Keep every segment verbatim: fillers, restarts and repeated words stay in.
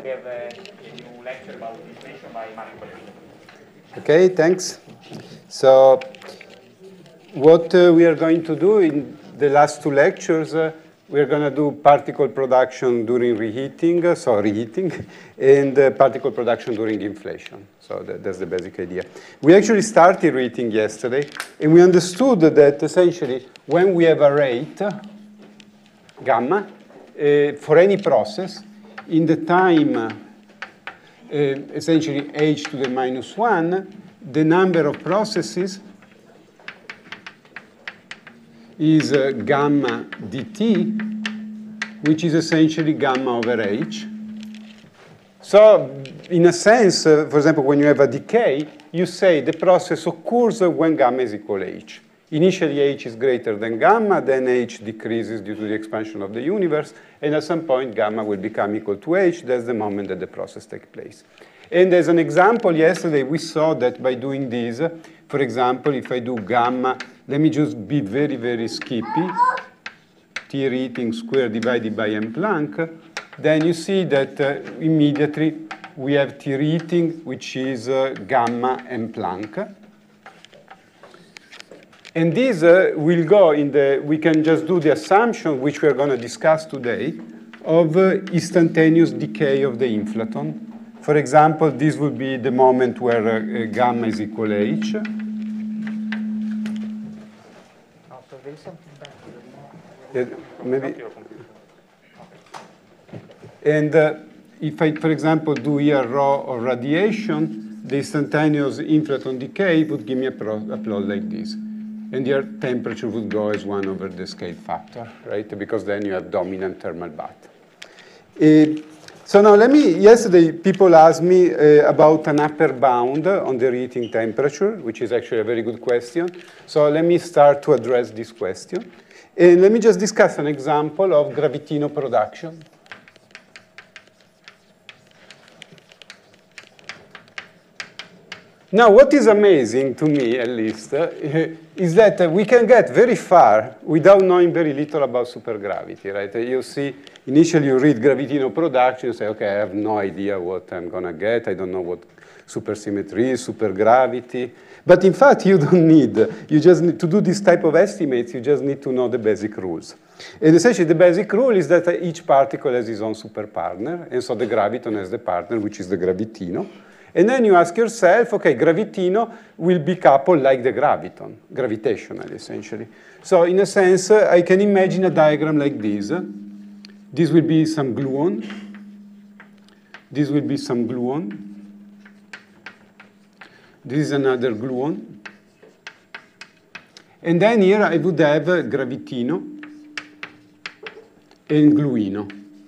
we have a, a new lecture about inflation by Marco Ballerini. Okay, thanks. So what uh, we are going to do in the last two lectures, uh, we're going to do particle production during reheating, uh, so reheating, and uh, particle production during inflation. So that, that's the basic idea. We actually started reheating yesterday, and we understood that essentially when we have a rate, gamma, uh, for any process, in the time, uh, essentially h to the minus one, the number of processes is uh, gamma dt, which is essentially gamma over h. So in a sense, uh, for example, when you have a decay, you say the process occurs when gamma is equal to h. Initially, h is greater than gamma, then h decreases due to the expansion of the universe, and at some point, gamma will become equal to h. That's the moment that the process takes place. And as an example, yesterday, we saw that by doing this, for example, if I do gamma, let me just be very, very skippy, T reheating squared divided by m Planck, then you see that uh, immediately we have T reheating, which is uh, gamma m Planck. And this uh, will go in the, we can just do the assumption, which we're going to discuss today, of uh, instantaneous decay of the inflaton. For example, this would be the moment where uh, gamma is equal to h. Yeah, maybe. And uh, if I, for example, do here rho of radiation, the instantaneous inflaton decay would give me a, pro a plot like this. And your temperature would go as one over the scale factor, right? Because then you have dominant thermal bath. Uh, so now let me, yesterday people asked me uh, about an upper bound on the reheating temperature, which is actually a very good question. So let me start to address this question. And let me just discuss an example of Gravitino production. Now, what is amazing to me, at least, uh, is that uh, we can get very far without knowing very little about supergravity, right? Uh, you see, initially you read Gravitino production, you say, okay, I have no idea what I'm going to get. I don't know what supersymmetry is, supergravity. But in fact, you don't need, you just need to do this type of estimates, you just need to know the basic rules. And essentially, the basic rule is that uh, each particle has its own superpartner, and so the graviton has the partner, which is the gravitino. And then you ask yourself, okay, gravitino will be coupled like the graviton, gravitationally, essentially. So in a sense, uh, I can imagine a diagram like this. This will be some gluon. This will be some gluon. This is another gluon. And then here I would have uh, gravitino and gluino.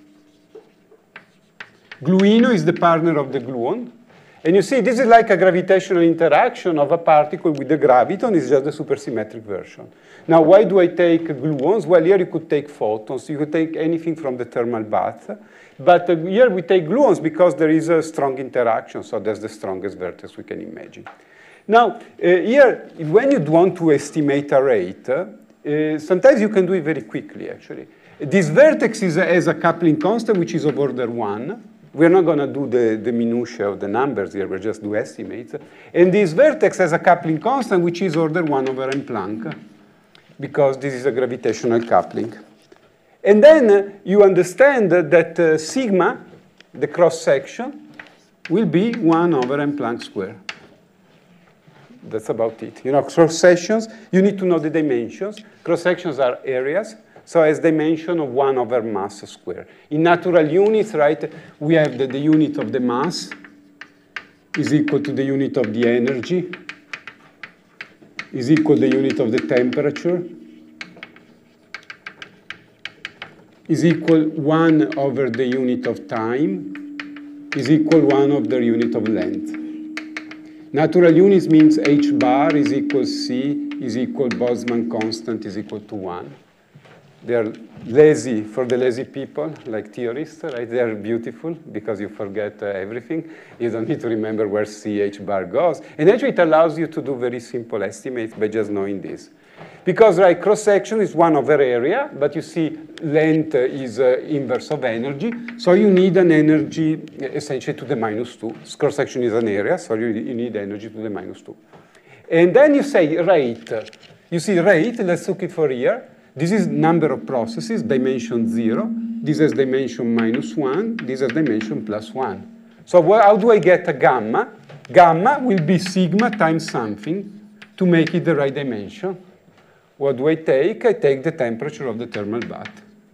Gluino is the partner of the gluon. And you see, this is like a gravitational interaction of a particle with the graviton. It's just the supersymmetric version. Now, why do I take gluons? Well, here you could take photons. You could take anything from the thermal bath. But uh, here we take gluons because there is a strong interaction. So that's the strongest vertex we can imagine. Now, uh, here, when you want to estimate a rate, uh, uh, sometimes you can do it very quickly, actually. This vertex is, has a coupling constant, which is of order one. We're not going to do the, the minutiae of the numbers here. We'll just do estimates. And this vertex has a coupling constant, which is order one over m Planck, because this is a gravitational coupling. And then uh, you understand that uh, sigma, the cross-section, will be one over m Planck squared. That's about it. You know, cross-sections, you need to know the dimensions. Cross-sections are areas. So as dimension of one over mass squared. In natural units, right, we have that the unit of the mass is equal to the unit of the energy, is equal to the unit of the temperature, is equal one over the unit of time, is equal one of the unit of length. Natural units means h bar is equal c, is equal Boltzmann constant, is equal to one. They are lazy for the lazy people, like theorists, right? They are beautiful because you forget uh, everything. You don't need to remember where C H bar goes. And actually, it allows you to do very simple estimates by just knowing this. Because, right, cross-section is one over area, but you see length is uh, inverse of energy, so you need an energy uh, essentially to the minus two. Cross-section is an area, so you, you need energy to the minus two. And then you say rate. You see rate, let's look it for here. This is number of processes, dimension zero. This has dimension minus one. This has dimension plus one. So well, how do I get a gamma? Gamma will be sigma times something to make it the right dimension. What do I take? I take the temperature of the thermal bath.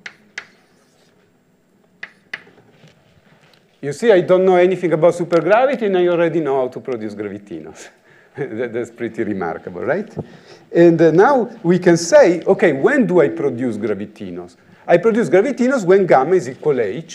You see, I don't know anything about supergravity, and I already know how to produce gravitinos. That's pretty remarkable, right? And uh, now we can say, okay, when do I produce gravitinos? I produce gravitinos when gamma is equal to h.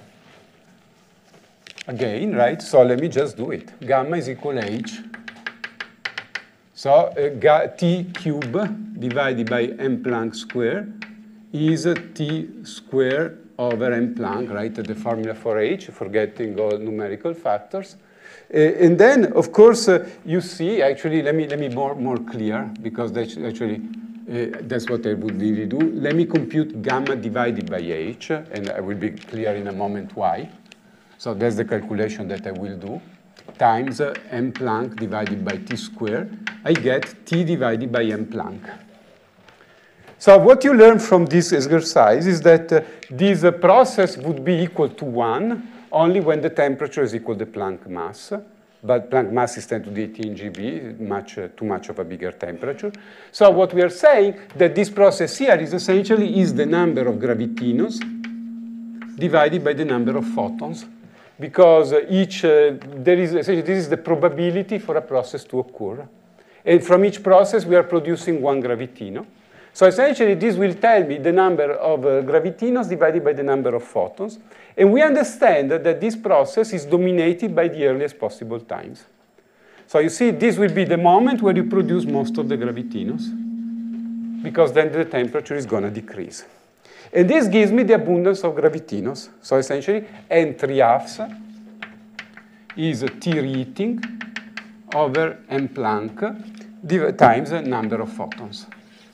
Again, right? So let me just do it. Gamma is equal to h. So uh, T cube divided by m Planck square is T square over m Planck, right? The formula for h, forgetting all numerical factors. Uh, and then, of course, uh, you see, actually, let me, let me be more, more clear, because that's actually, uh, that's what I would really do. Let me compute gamma divided by h, and I will be clear in a moment why. So that's the calculation that I will do, times uh, m Planck divided by t squared. I get t divided by m Planck. So what you learn from this exercise is that uh, this uh, process would be equal to one only when the temperature is equal to Planck mass. But Planck mass is ten to the eighteen G B, much, uh, too much of a bigger temperature. So what we are saying that this process here is essentially is the number of gravitinos divided by the number of photons. Because uh, each, uh, there is, essentially, this is the probability for a process to occur. And from each process, we are producing one gravitino. So essentially, this will tell me the number of uh, gravitinos divided by the number of photons. And we understand that this process is dominated by the earliest possible times. So you see, this will be the moment where you produce most of the gravitinos, because then the temperature is going to decrease. And this gives me the abundance of gravitinos. So essentially, n three halves is T reheating over m Planck times the number of photons.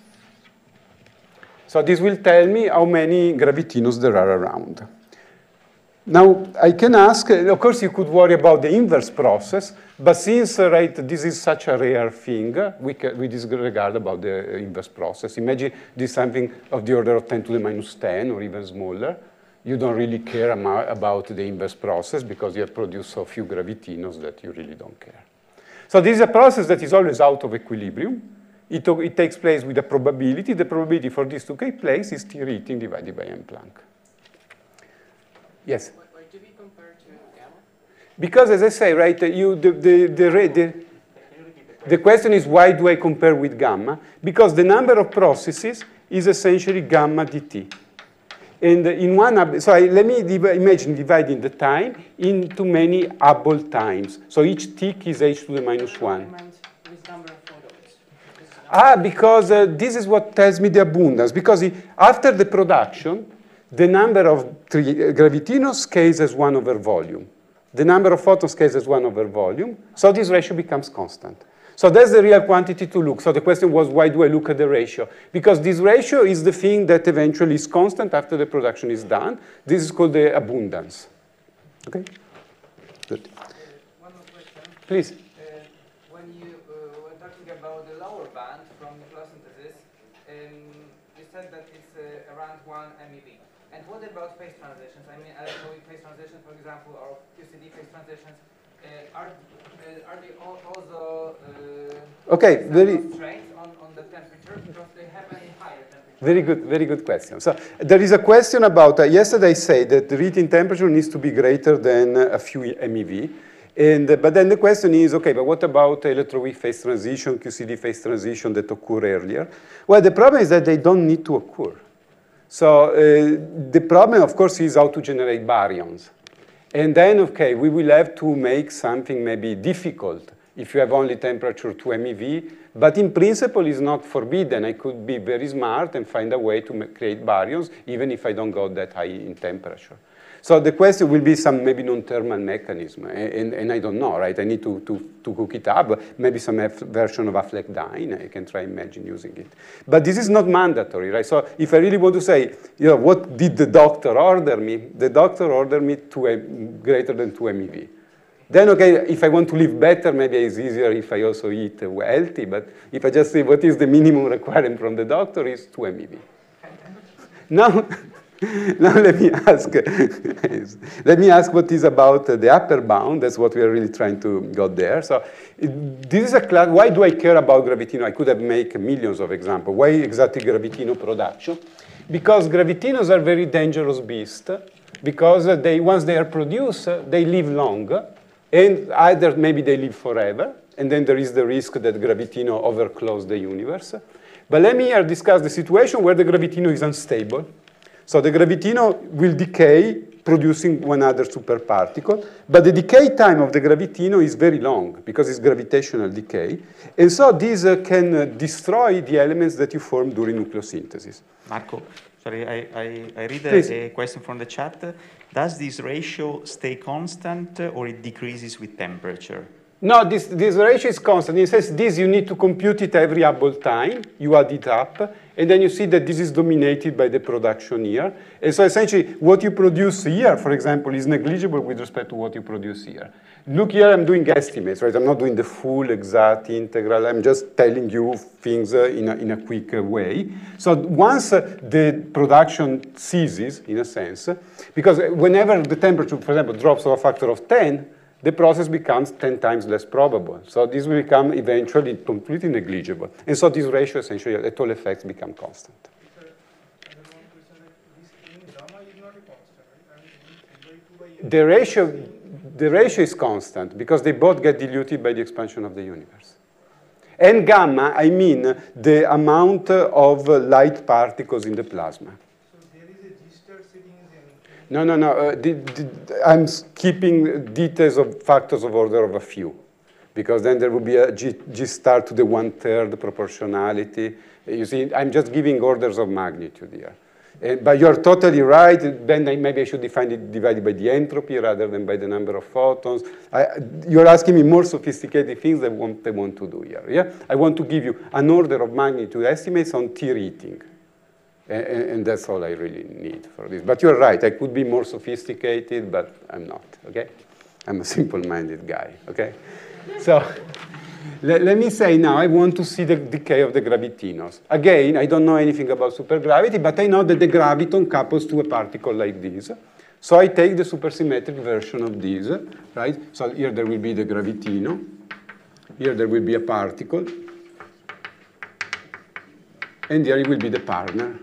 So this will tell me how many gravitinos there are around. Now, I can ask, of course, you could worry about the inverse process, but since, uh, right, this is such a rare thing, uh, we, can, we disregard about the inverse process. Imagine this is something of the order of ten to the minus ten or even smaller. You don't really care about the inverse process because you have produced so few gravitinos that you really don't care. So this is a process that is always out of equilibrium. It, it takes place with a probability. The probability for this to take place is T reheating divided by m Planck. Yes? Why, why do we compare to gamma? Because, as I say, right, you, the, the, the, the, the question is why do I compare with gamma? Because the number of processes is essentially gamma dt. And in one, so I, let me div imagine dividing the time into many Hubble times. So each tick is h to the minus one. Ah, because uh, this is what tells me the abundance. Because it, after the production, the number of gravitinos scales as one over volume. The number of photons scales as one over volume. So this ratio becomes constant. So that's the real quantity to look. So the question was, why do I look at the ratio? Because this ratio is the thing that eventually is constant after the production is done. This is called the abundance. Okay? Good. One more question. Please. Uh, when you uh, were talking about the lower band from nuclear synthesis, um, you said that it's uh, around one MeV. And what about phase transitions? I mean, electroweak phase transitions, for example, or Q C D phase transitions. Uh, are, uh, are they all also uh, okay, very constraints on, on the temperature because they happen in higher temperature? Very good, very good question. So there is a question about, uh, yesterday I said that the reheating temperature needs to be greater than uh, a few MeV. And, uh, but then the question is, okay, but what about electroweak phase transition, Q C D phase transition that occur earlier? Well, the problem is that they don't need to occur. So uh, the problem, of course, is how to generate baryons. And then, okay, we will have to make something maybe difficult if you have only temperature two MeV, but in principle it's not forbidden. I could be very smart and find a way to create baryons even if I don't go that high in temperature. So the question will be some maybe non-thermal mechanism, and, and, and I don't know, right? I need to, to, to cook it up, maybe some F version of Affleck-Dyn, I can try imagine using it. But this is not mandatory, right? So if I really want to say, you know, what did the doctor order me? The doctor ordered me to greater than two M E V. Then, okay, if I want to live better, maybe it's easier if I also eat healthy, but if I just say what is the minimum requirement from the doctor is two M E V. Now, now let me ask, let me ask what is about the upper bound. That's what we are really trying to go there. So it, this is a class. Why do I care about gravitino? I could have made millions of examples. Why exactly gravitino production? Because gravitinos are very dangerous beasts, because they, once they are produced, they live long, and either maybe they live forever, and then there is the risk that gravitino overcloaks the universe. But let me here discuss the situation where the gravitino is unstable. So the gravitino will decay, producing one other superparticle, but the decay time of the gravitino is very long, because it's gravitational decay, and so this uh, can uh, destroy the elements that you form during nucleosynthesis. Marco, sorry, I, I, I read a, a question from the chat. Does this ratio stay constant, or it decreases with temperature? No, this, this ratio is constant. It says this you need to compute it every Hubble time. You add it up, and then you see that this is dominated by the production here. And so essentially, what you produce here, for example, is negligible with respect to what you produce here. Look here, I'm doing estimates, right? I'm not doing the full exact integral. I'm just telling you things uh, in, a, in a quick uh, way. So once uh, the production ceases, in a sense, because whenever the temperature, for example, drops of a factor of ten, the process becomes ten times less probable. So this will become eventually completely negligible. And so this ratio essentially at all effects become constant. The ratio, the ratio is constant because they both get diluted by the expansion of the universe. And gamma, I mean the amount of light particles in the plasma. No, no, no. Uh, the, the, I'm skipping details of factors of order of a few, because then there will be a G, G star to the one-third proportionality. You see, I'm just giving orders of magnitude here. And, but you're totally right. Then I, maybe I should define it divided by the entropy rather than by the number of photons. I, you're asking me more sophisticated things than what I want to do here. Yeah? I want to give you an order of magnitude estimates on T rating. And, and that's all I really need for this. But you're right, I could be more sophisticated, but I'm not, okay? I'm a simple-minded guy, okay? So let, let me say now, I want to see the decay of the gravitinos. Again, I don't know anything about supergravity, but I know that the graviton couples to a particle like this. So I take the supersymmetric version of this, right? So here there will be the gravitino. Here there will be a particle. And here it will be the partner.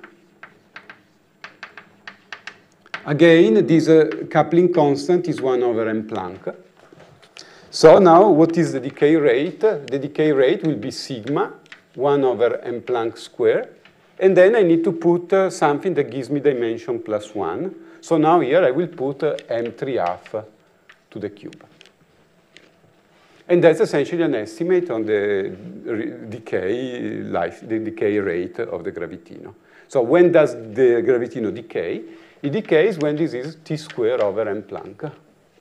Again, this uh, coupling constant is one over m Planck. So now, what is the decay rate? The decay rate will be sigma, one over m Planck squared. And then I need to put uh, something that gives me dimension plus one. So now here I will put uh, m three half to the cube. And that's essentially an estimate on the decay life, the decay rate of the gravitino. So when does the gravitino decay? It decays when this is t squared over m Planck.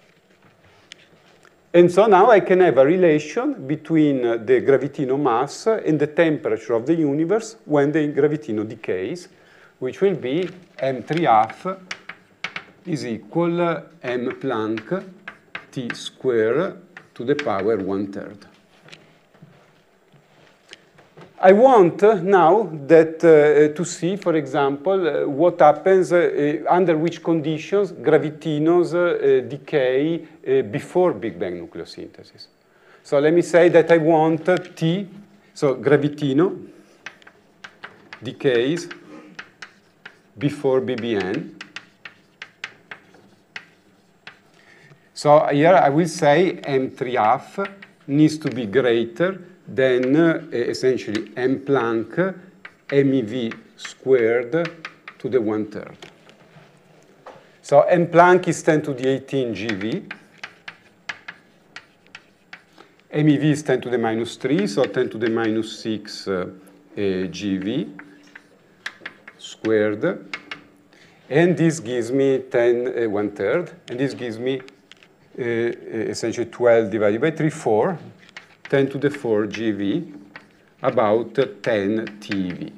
And so now I can have a relation between the gravitino mass and the temperature of the universe when the gravitino decays, which will be m three half is equal m Planck t squared to the power one-third. I want uh, now that uh, to see, for example, uh, what happens, uh, uh, under which conditions gravitinos uh, decay uh, before Big Bang nucleosynthesis. So let me say that I want uh, T, so gravitino decays before B B N. So here I will say m three half needs to be greater than uh, essentially m Planck mev squared to the one-third. So m Planck is ten to the eighteen G V. mev is ten to the minus three, so ten to the minus six uh, uh, G V squared. And this gives me ten, uh, one third, and this gives me uh, essentially twelve divided by three, four, ten to the four G V, about ten T V.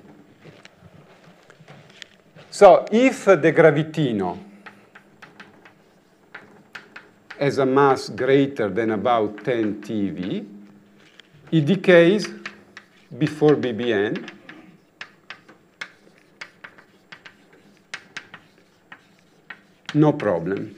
So if the gravitino has a mass greater than about ten T V, it decays before B B N no problem.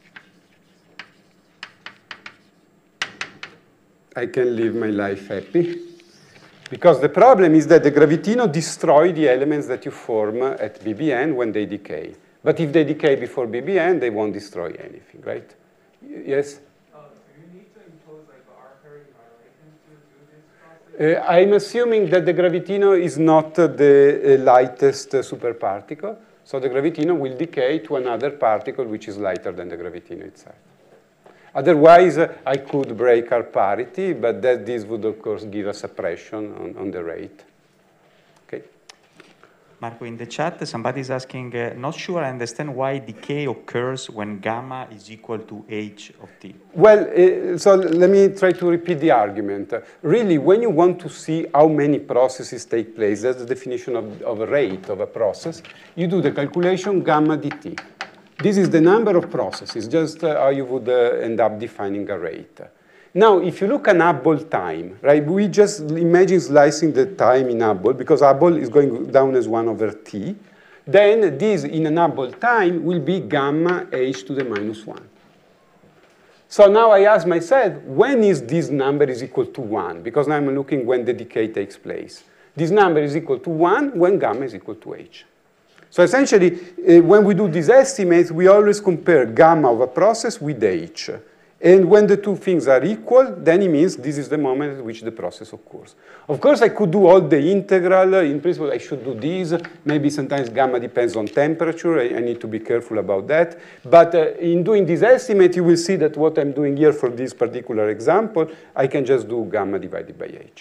I can live my life happy. Because the problem is that the gravitino destroy the elements that you form at B B N when they decay. But if they decay before B B N, they won't destroy anything, right? Y yes? Uh, do you need to impose like arbitrary violations to do this process? Uh, I'm assuming that the gravitino is not uh, the uh, lightest uh, superparticle. So the gravitino will decay to another particle which is lighter than the gravitino itself. Otherwise, uh, I could break our parity, but that this would, of course, give a suppression on, on the rate. Okay. Marco, in the chat, somebody is asking, uh, not sure I understand why decay occurs when gamma is equal to h of t. Well, uh, so let me try to repeat the argument. Uh, really, when you want to see how many processes take place, that's the definition of, of a rate of a process, you do the calculation gamma dt. This is the number of processes, just uh, how you would uh, end up defining a rate. Now, if you look at Hubble time, right, we just imagine slicing the time in Hubble, because Hubble is going down as one over t. Then this, in an Hubble time, will be gamma h to the minus one. So now I ask myself, when is this number is equal to one? Because now I'm looking when the decay takes place. This number is equal to one when gamma is equal to h. So essentially, uh, when we do these estimates, we always compare gamma of a process with h. And when the two things are equal, then it means this is the moment at which the process occurs. Of course, I could do all the integral. In principle, I should do this. Maybe sometimes gamma depends on temperature. I, I need to be careful about that. But uh, in doing this estimate, you will see that what I'm doing here for this particular example, I can just do gamma divided by h.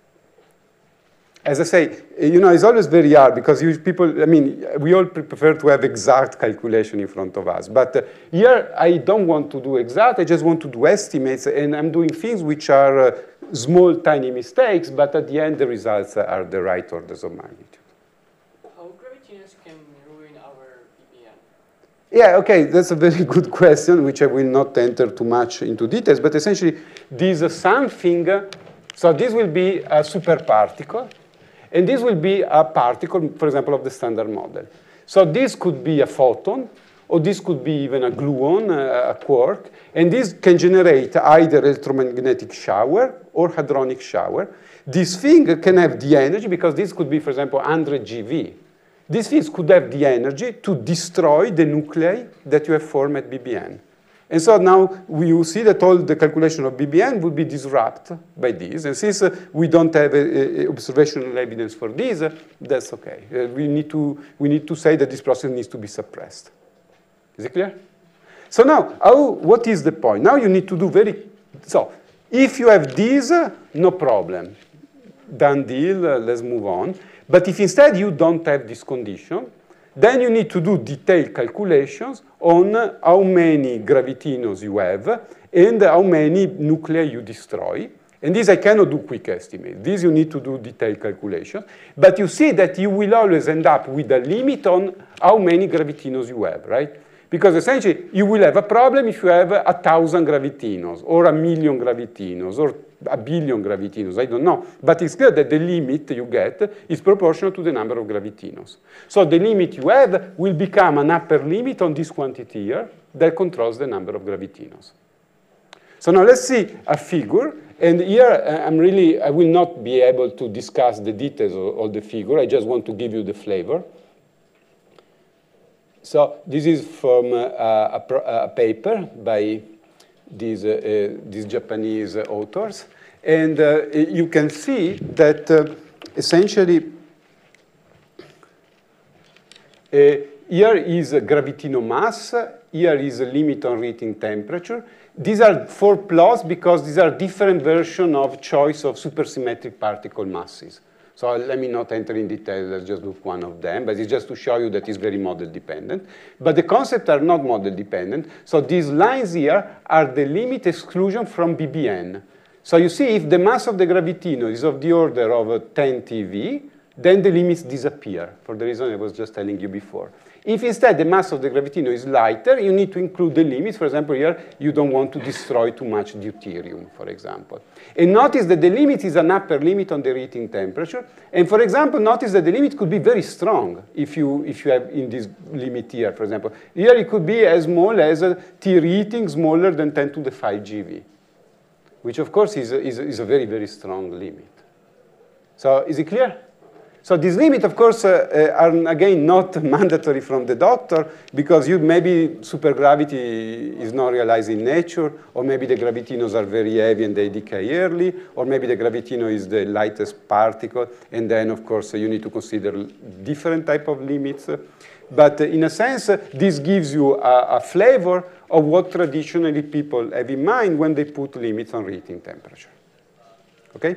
As I say, you know, it's always very hard because you people, I mean, we all prefer to have exact calculation in front of us. But uh, here, I don't want to do exact. I just want to do estimates. And I'm doing things which are uh, small, tiny mistakes. But at the end, the results are the right orders of magnitude. How gravitinos can ruin our B B N? Yeah, OK, that's a very good question, which I will not enter too much into details. But essentially, this is something. Uh, so this will be a superparticle. And this will be a particle, for example, of the standard model. So this could be a photon, or this could be even a gluon, a quark. And this can generate either electromagnetic shower or hadronic shower. This thing can have the energy, because this could be, for example, one hundred G V. These things could have the energy to destroy the nuclei that you have formed at B B N. And so now we will see that all the calculation of B B N will be disrupted by this. And since uh, we don't have a, a observational evidence for this, uh, that's OK. Uh, we, need to, we need to say that this process needs to be suppressed. Is it clear? So now, how, what is the point? Now you need to do very... So if you have this, uh, no problem. Done deal, uh, let's move on. But if instead you don't have this condition, then you need to do detailed calculations on how many gravitinos you have and how many nuclei you destroy. And this I cannot do quick estimate. This you need to do detailed calculation. But you see that you will always end up with a limit on how many gravitinos you have, right? Because essentially, you will have a problem if you have a thousand gravitinos, or a million gravitinos, or a billion gravitinos, I don't know. But it's clear that the limit you get is proportional to the number of gravitinos. So the limit you have will become an upper limit on this quantity here that controls the number of gravitinos. So now let's see a figure. And here, I'm really, I will not be able to discuss the details of, of the figure. I just want to give you the flavor. So this is from uh, a, a paper by these, uh, uh, these Japanese uh, authors. And uh, you can see that uh, essentially uh, here is a gravitino mass. Here is a limit on Rayleigh temperature. These are four plots because these are different versions of choice of supersymmetric particle masses. So let me not enter in detail, let's just look one of them, but it's just to show you that it's very model dependent. But the concepts are not model dependent, so these lines here are the limit exclusion from B B N. So you see, if the mass of the gravitino is of the order of uh, ten T V, then the limits disappear, for the reason I was just telling you before. If instead the mass of the gravitino is lighter, you need to include the limits. For example, here, you don't want to destroy too much deuterium, for example. And notice that the limit is an upper limit on the heating temperature. And for example, notice that the limit could be very strong if you, if you have in this limit here, for example. Here it could be as small as a T rating smaller than ten to the five G V, which of course is a, is a, is a very, very strong limit. So is it clear? So this limit, of course, uh, uh, are again not mandatory from the doctor, because you maybe supergravity is not realized in nature, or maybe the gravitinos are very heavy and they decay early, or maybe the gravitino is the lightest particle, and then, of course, uh, you need to consider different type of limits. But uh, in a sense, uh, this gives you a, a flavor of what traditionally people have in mind when they put limits on heating temperature. Okay?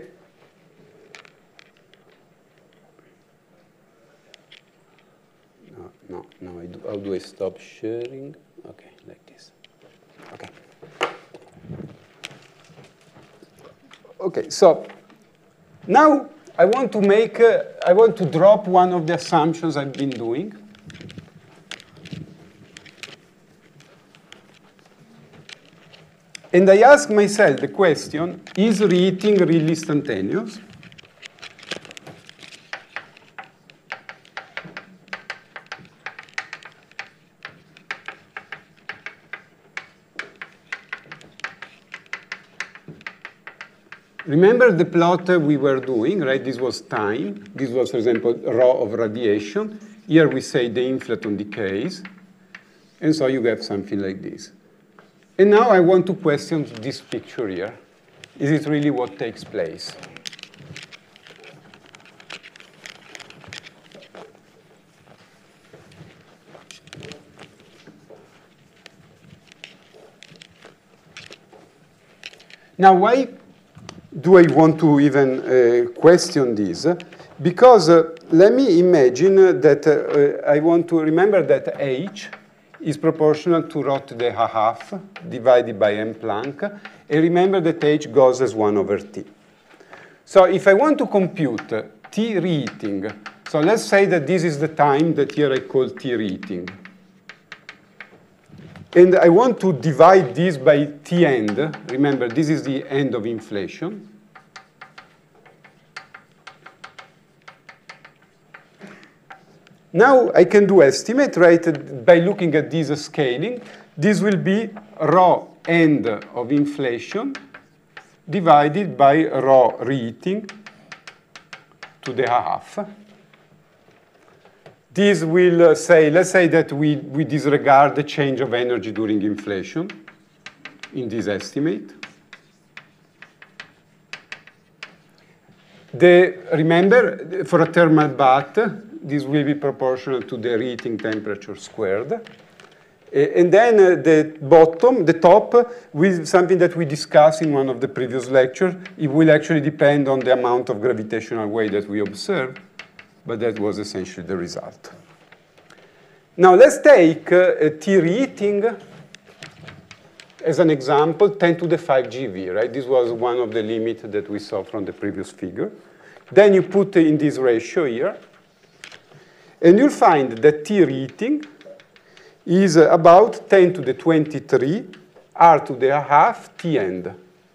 No, no, I do, how do I stop sharing? Okay, like this. Okay. Okay, so now I want to make, uh, I want to drop one of the assumptions I've been doing. And I ask myself the question, is reheating really instantaneous? Remember the plot we were doing, right? This was time. This was, for example, rho of radiation. Here we say the inflaton decays. And so you get something like this. And now I want to question this picture here. Is it really what takes place? Now, why do I want to even uh, question this? Because uh, let me imagine that uh, I want to remember that H is proportional to rho to the half divided by m Planck, and remember that H goes as one over T. So if I want to compute T reheating, so let's say that this is the time that here I call T reheating. And I want to divide this by T end. Remember, this is the end of inflation. Now I can do estimate, right, by looking at this scaling. This will be rho end of inflation divided by rho reheating to the half. This will uh, say, let's say that we, we disregard the change of energy during inflation in this estimate. The, remember, for a thermal bath, this will be proportional to the reheating temperature squared. Uh, and then uh, the bottom, the top, with something that we discussed in one of the previous lectures, it will actually depend on the amount of gravitational wave that we observe. But that was essentially the result. Now let's take uh, a T reheating as an example, ten to the five G V, right? This was one of the limits that we saw from the previous figure. Then you put in this ratio here, and you'll find that T reheating is about ten to the twenty-three R to the half T end.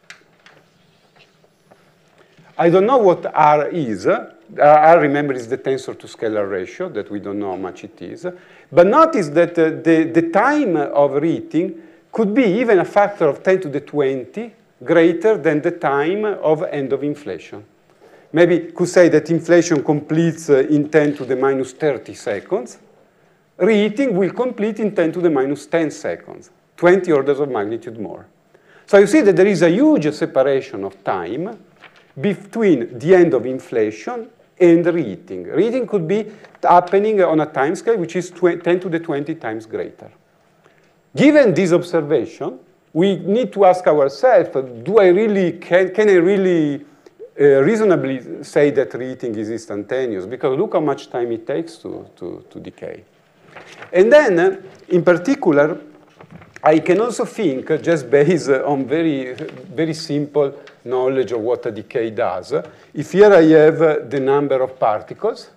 I don't know what R is. R, remember, is the tensor to scalar ratio, that we don't know how much it is. But notice that uh, the, the time of reheating could be even a factor of ten to the twenty greater than the time of end of inflation. Maybe could say that inflation completes uh, in ten to the minus thirty seconds. Reheating will complete in ten to the minus ten seconds, twenty orders of magnitude more. So you see that there is a huge separation of time between the end of inflation and reheating. Reheating could be happening on a time scale which is ten to the twenty times greater. Given this observation, we need to ask ourselves, do I really, can, can I really uh, reasonably say that reheating is instantaneous, because look how much time it takes to, to, to decay. And then, uh, in particular, I can also think, uh, just based uh, on very, very simple knowledge of what a decay does. If here I have uh, the number of particles,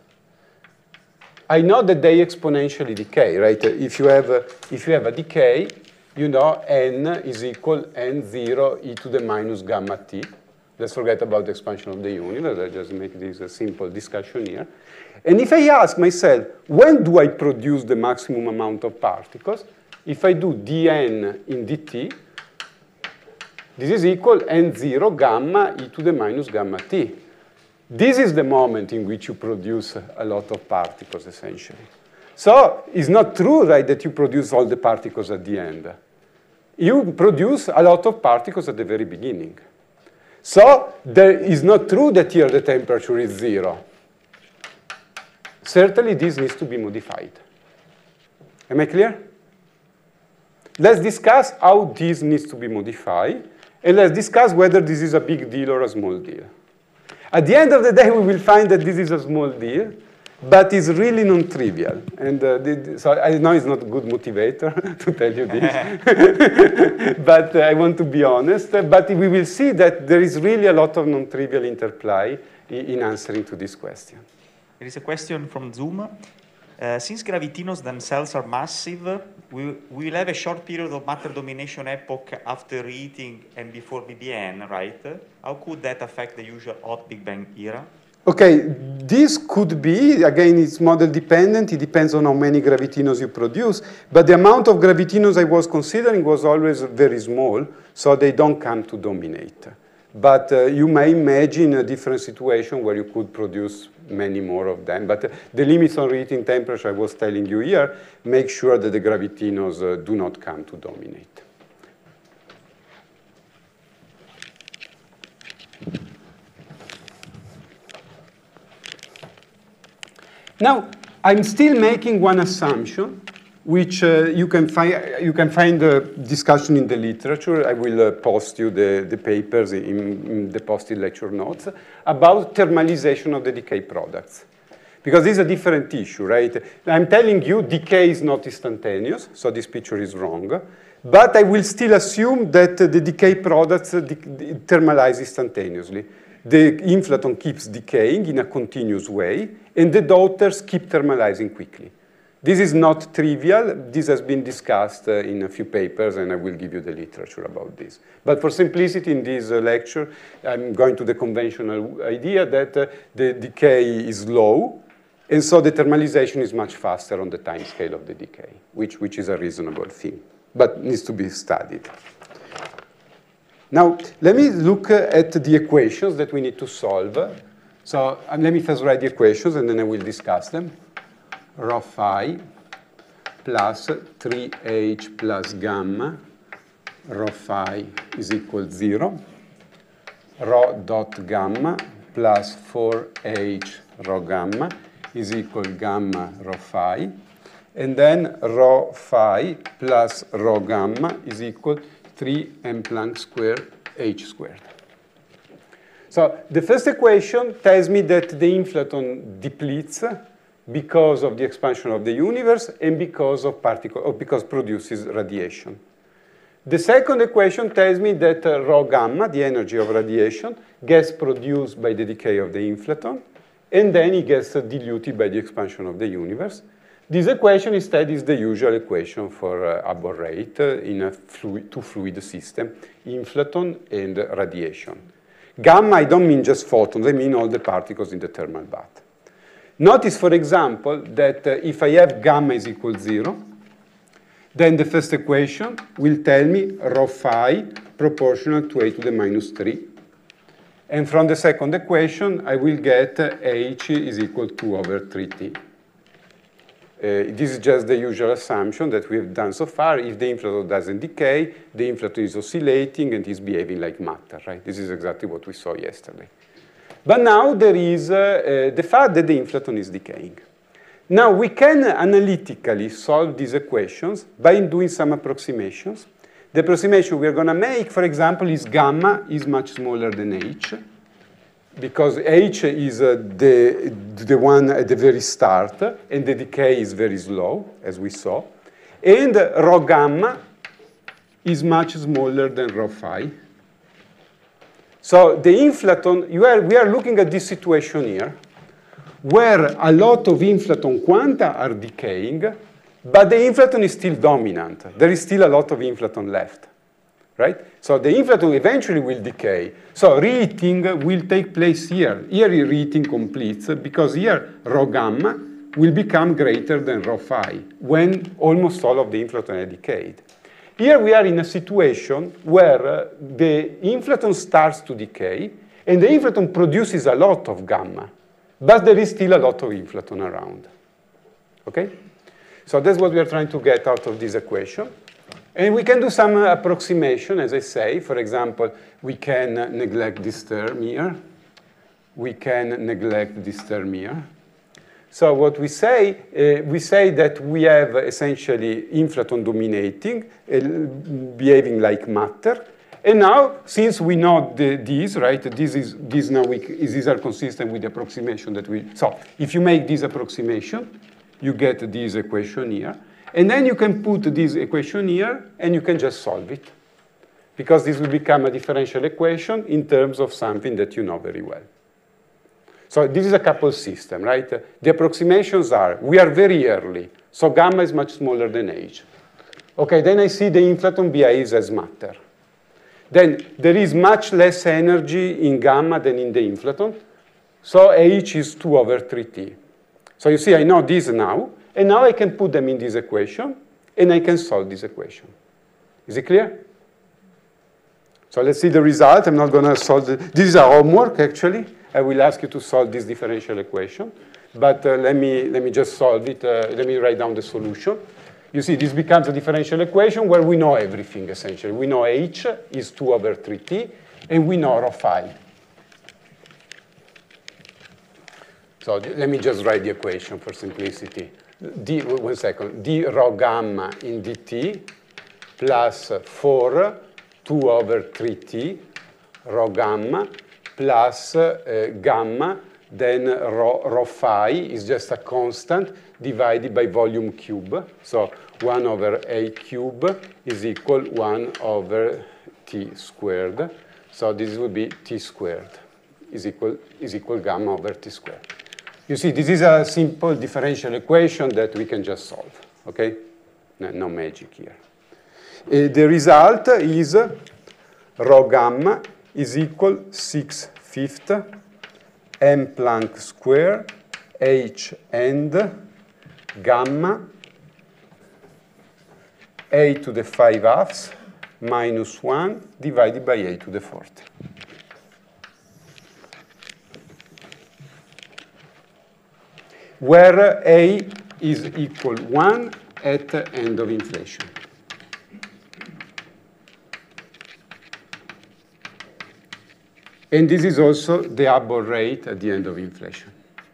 I know that they exponentially decay, right? If you have, uh, if you have a decay, you know n is equal n zero e to the minus gamma t. Let's forget about the expansion of the universe. I just make this a simple discussion here. And if I ask myself, when do I produce the maximum amount of particles? If I do dn in dt, this is equal n zero gamma e to the minus gamma t. This is the moment in which you produce a lot of particles, essentially. So it's not true, right, that you produce all the particles at the end. You produce a lot of particles at the very beginning. So there is not true that here the temperature is zero. Certainly, this needs to be modified. Am I clear? Let's discuss how this needs to be modified, and let's discuss whether this is a big deal or a small deal. At the end of the day, we will find that this is a small deal, but it's really non-trivial. And uh, the, so I know it's not a good motivator to tell you this, but uh, I want to be honest. But we will see that there is really a lot of non-trivial interplay in, in answering to this question. There is a question from Zoom. Uh, since gravitinos themselves are massive, we, we will have a short period of matter domination epoch after reheating and before B B N, right? How could that affect the usual hot Big Bang era? Okay, this could be, again, it's model dependent. It depends on how many gravitinos you produce. But the amount of gravitinos I was considering was always very small, so they don't come to dominate. But uh, you may imagine a different situation where you could produce many more of them. But uh, the limits on reheating temperature I was telling you here make sure that the gravitinos uh, do not come to dominate. Now, I'm still making one assumption, which uh, you can find you can find the discussion in the literature. I will uh, post you the, the papers in, in the posted lecture notes about thermalization of the decay products. Because this is a different issue, right? I'm telling you decay is not instantaneous, so this picture is wrong. But I will still assume that uh, the decay products uh, de thermalize instantaneously. The inflaton keeps decaying in a continuous way, and the daughters keep thermalizing quickly. This is not trivial. This has been discussed uh, in a few papers, and I will give you the literature about this. But for simplicity in this uh, lecture, I'm going to the conventional idea that uh, the decay is low, and so the thermalization is much faster on the time scale of the decay, which, which is a reasonable thing, but needs to be studied. Now, let me look uh, at the equations that we need to solve. So um, let me first write the equations, and then I will discuss them. Rho phi plus three h plus gamma, rho phi is equal to zero. Rho dot gamma plus four h rho gamma is equal to gamma rho phi. And then rho phi plus rho gamma is equal to three m Planck squared h squared. So the first equation tells me that the inflaton depletes because of the expansion of the universe and because of particle, or because produces radiation. The second equation tells me that uh, rho gamma, the energy of radiation, gets produced by the decay of the inflaton, and then it gets uh, diluted by the expansion of the universe. This equation instead is the usual equation for uh, Abel rate uh, in a fluid, two-fluid system, inflaton and uh, radiation. Gamma, I don't mean just photons, I mean all the particles in the thermal bath. Notice, for example, that uh, if I have gamma is equal to zero, then the first equation will tell me rho phi proportional to a to the minus three. And from the second equation, I will get uh, h is equal to two over three t. Uh, this is just the usual assumption that we have done so far. If the inflaton doesn't decay, the inflaton is oscillating and is behaving like matter, right? This is exactly what we saw yesterday. But now there is uh, uh, the fact that the inflaton is decaying. Now we can analytically solve these equations by doing some approximations. The approximation we are going to make, for example, is gamma is much smaller than h. because H is uh, the, the one at the very start, and the decay is very slow, as we saw. And rho gamma is much smaller than rho phi. So the inflaton, you are, we are looking at this situation here, where a lot of inflaton quanta are decaying, but the inflaton is still dominant. There is still a lot of inflaton left, right? So the inflaton eventually will decay. So reheating will take place here. Here reheating completes, because here rho gamma will become greater than rho phi when almost all of the inflaton are decayed. Here we are in a situation where uh, the inflaton starts to decay, and the inflaton produces a lot of gamma, but there is still a lot of inflaton around. Okay? So that's what we are trying to get out of this equation. And we can do some uh, approximation, as I say. For example, we can uh, neglect this term here. We can neglect this term here. So what we say, uh, we say that we have essentially inflaton dominating, uh, behaving like matter. And now, since we know the, these, right, this is this now we, these are consistent with the approximation that we. So if you make this approximation, you get this equation here, and then you can put this equation here, and you can just solve it, because this will become a differential equation in terms of something that you know very well. So this is a coupled system, right? The approximations are, we are very early, so gamma is much smaller than H. Okay, then I see the inflaton behaves as matter. Then there is much less energy in gamma than in the inflaton, so H is two over three T. So you see, I know this now, and now I can put them in this equation, and I can solve this equation. Is it clear? So let's see the result. I'm not going to solve the, this is our homework, actually. I will ask you to solve this differential equation, but uh, let me let me just solve it. Uh, let me write down the solution. You see, this becomes a differential equation where we know everything, essentially. We know H is two over three T, and we know rho phi. So let me just write the equation for simplicity. D, one second, d rho gamma in dt plus four, two over three T, rho gamma, plus uh, gamma, then rho, rho phi is just a constant divided by volume cube. So one over a cube is equal one over t squared. So this would be t squared is equal, is equal gamma over t squared. You see, this is a simple differential equation that we can just solve, okay? No, no magic here. Uh, the result is rho gamma is equal six fifths m Planck square h and gamma a to the five halves minus one divided by a to the fourth. Where a is equal one at end of inflation. And this is also the Hubble rate at the end of inflation.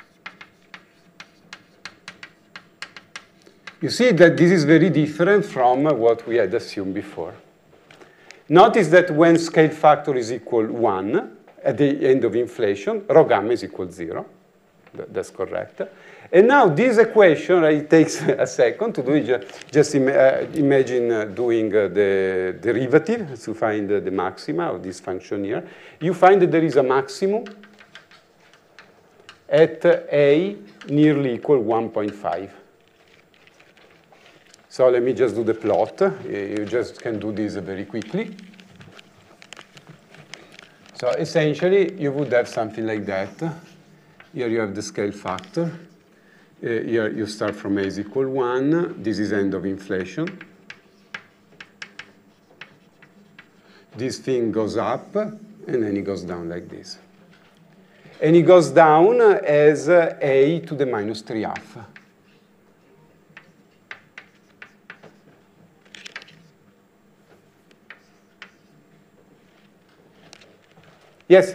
You see that this is very different from what we had assumed before. Notice that when scale factor is equal one at the end of inflation, rho gamma is equal zero. That's correct. And now this equation, right, it takes a second to do it. Just im uh, imagine uh, doing uh, the derivative to find uh, the maxima of this function here. You find that there is a maximum at uh, a nearly equal one point five. So let me just do the plot. You just can do this very quickly. So essentially, you would have something like that. Here you have the scale factor. Uh, here you start from a is equal one. This is end of inflation. This thing goes up, and then it goes down like this. And it goes down as uh, a to the minus three half. Yes?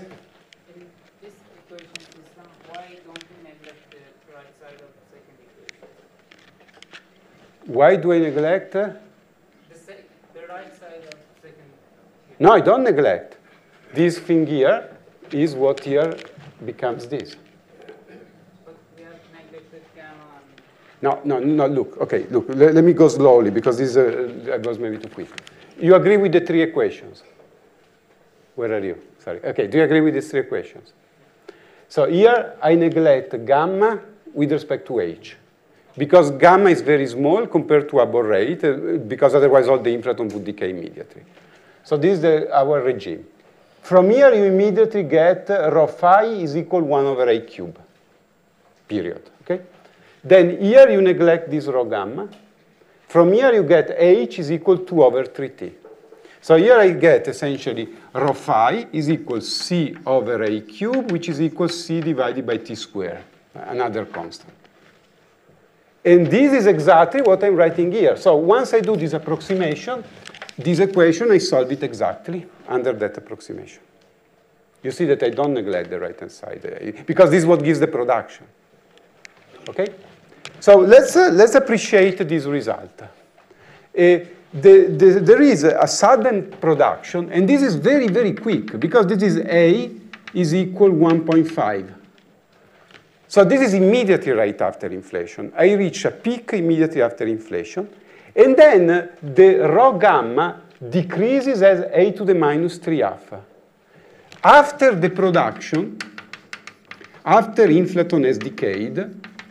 Why do I neglect? The, the right side of the second. No, I don't neglect. This thing here is what here becomes this. But we have neglected gamma. No, no, no, look, okay, look, let, let me go slowly because this uh, I was maybe too quick. You agree with the three equations? Where are you? Sorry. Okay, do you agree with these three equations? So here I neglect gamma with respect to h, because gamma is very small compared to Abel rate, uh, because otherwise all the inflaton would decay immediately. So this is the, our regime. From here you immediately get uh, rho phi is equal one over a cube, period, okay? Then here you neglect this rho gamma. From here you get h is equal to over three t. So here I get essentially rho phi is equal c over a cube, which is equal c divided by t squared, another constant. And this is exactly what I'm writing here. So once I do this approximation, this equation, I solve it exactly under that approximation. You see that I don't neglect the right-hand side, because this is what gives the production. Okay? So let's, uh, let's appreciate this result. Uh, The, the, there is a sudden production, and this is very, very quick, because this is A is equal one point five. So this is immediately right after inflation. I reach a peak immediately after inflation, and then the rho gamma decreases as a to the minus three half. After the production, after inflaton has decayed,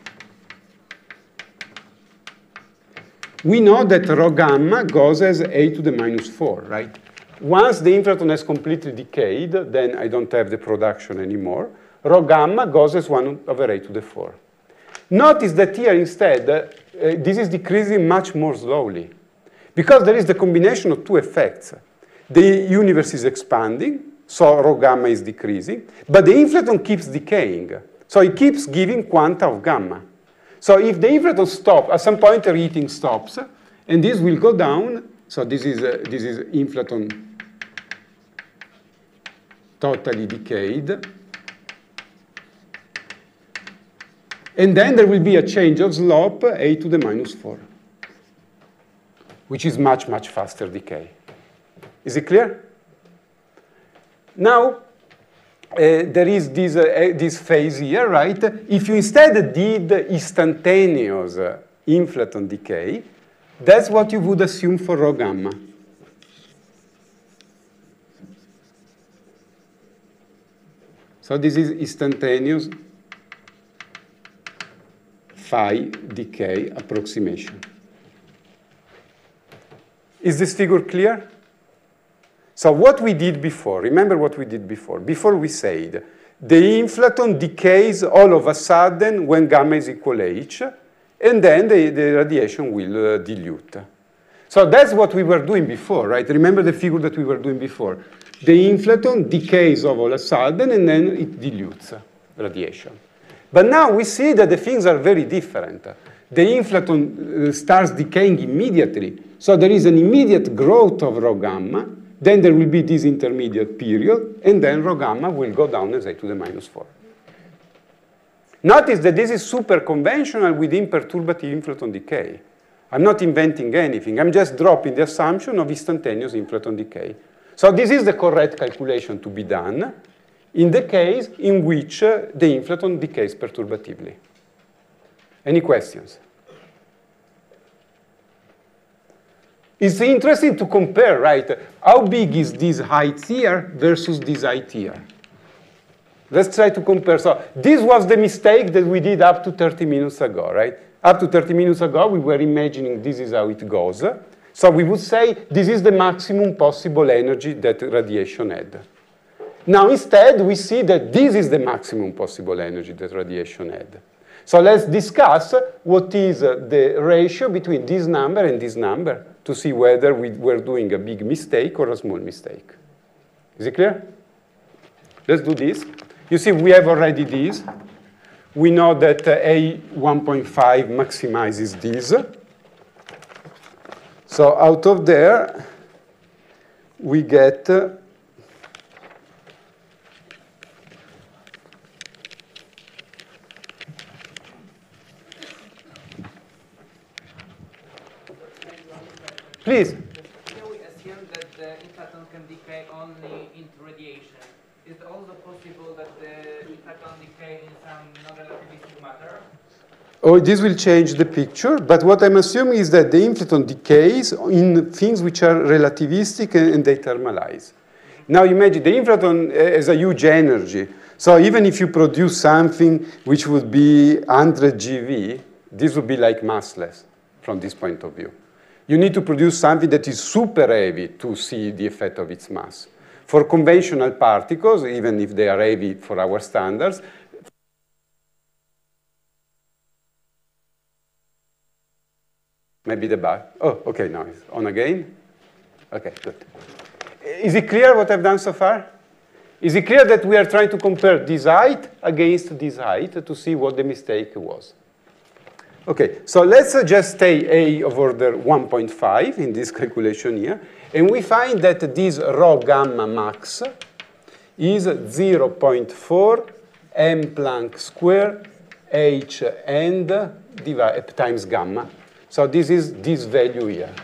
we know that rho gamma goes as a to the minus four, right? Once the inflaton has completely decayed, then I don't have the production anymore. Rho gamma goes as one over a to the four. Notice that here instead, uh, this is decreasing much more slowly, because there is the combination of two effects. The universe is expanding, so rho gamma is decreasing, but the inflaton keeps decaying. So it keeps giving quanta of gamma. So if the inflaton stops, at some point the reheating stops, and this will go down. So this is, uh, this is inflaton totally decayed. And then there will be a change of slope, a to the minus four, which is much, much faster decay. Is it clear? Now, Uh, there is this, uh, this phase here, right? If you instead did instantaneous uh, inflaton decay, that's what you would assume for rho gamma. So this is instantaneous phi decay approximation. Is this figure clear? So what we did before, remember what we did before. Before we said the inflaton decays all of a sudden when gamma is equal to h, and then the, the radiation will uh, dilute. So that's what we were doing before, right? Remember the figure that we were doing before. The inflaton decays all of a sudden, and then it dilutes radiation. But now we see that the things are very different. The inflaton uh, starts decaying immediately. So there is an immediate growth of rho gamma. Then there will be this intermediate period, and then rho gamma will go down as a to the minus four. Notice that this is super conventional with imperturbative inflaton decay. I'm not inventing anything. I'm just dropping the assumption of instantaneous inflaton decay. So this is the correct calculation to be done in the case in which uh, the inflaton decays perturbatively. Any questions? It's interesting to compare, right? How big is this height here versus this height here? Let's try to compare. So this was the mistake that we did up to thirty minutes ago, right? Up to thirty minutes ago, we were imagining this is how it goes. So we would say this is the maximum possible energy that radiation had. Now instead, we see that this is the maximum possible energy that radiation had. So let's discuss what is the ratio between this number and this number to see whether we were doing a big mistake or a small mistake. Is it clear? Let's do this. You see, we have already this. We know that uh, A one point five maximizes this. So out of there, we get uh, please. Here we assume that the inflaton can decay only into radiation. is it also possible that the inflaton decay in some non-relativistic matter? Oh, this will change the picture, but what I'm assuming is that the inflaton decays in things which are relativistic and, and they thermalize. Now imagine the inflaton has a huge energy. So even if you produce something which would be one hundred G V, this would be like massless from this point of view. You need to produce something that is super heavy to see the effect of its mass. For conventional particles, even if they are heavy for our standards, maybe the bar. Oh, okay, now it's on again. Okay, good. Is it clear what I've done so far? Is it clear that we are trying to compare this height against this height to see what the mistake was? Okay, so let's uh, just take A of order one point five in this calculation here, and we find that this rho gamma max is zero point four m Planck square h and divide, times gamma. So this is this value here.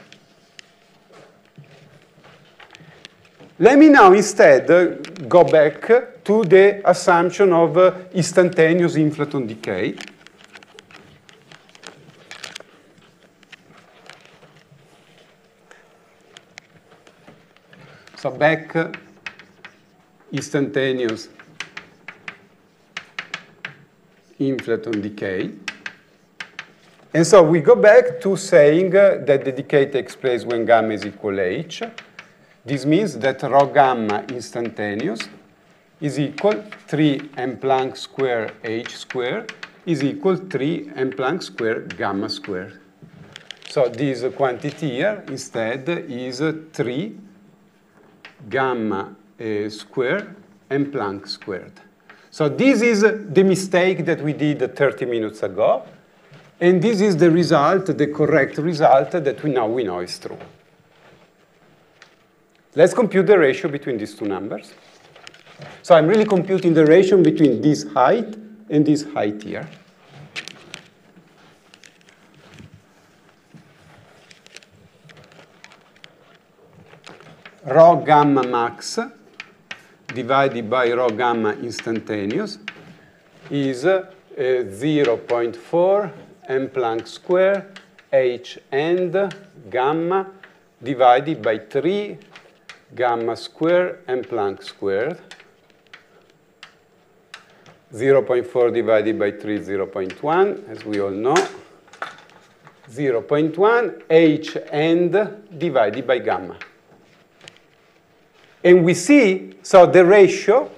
Let me now instead uh, go back to the assumption of uh, instantaneous inflaton decay. So back uh, instantaneous inflaton decay. And so we go back to saying uh, that the decay takes place when gamma is equal to h. This means that rho gamma instantaneous is equal three m Planck square h square is equal three m Planck square gamma squared. So this quantity here instead is three gamma uh, square m Planck squared. So this is the mistake that we did thirty minutes ago. And this is the result, the correct result that we now we know is true. Let's compute the ratio between these two numbers. So I'm really computing the ratio between this height and this height here. Rho gamma max divided by rho gamma instantaneous is uh, zero point four m Planck square h and gamma divided by three gamma square m Planck squared. zero point four divided by three, zero point one, as we all know. zero point one h and divided by gamma. And we see, so the ratio,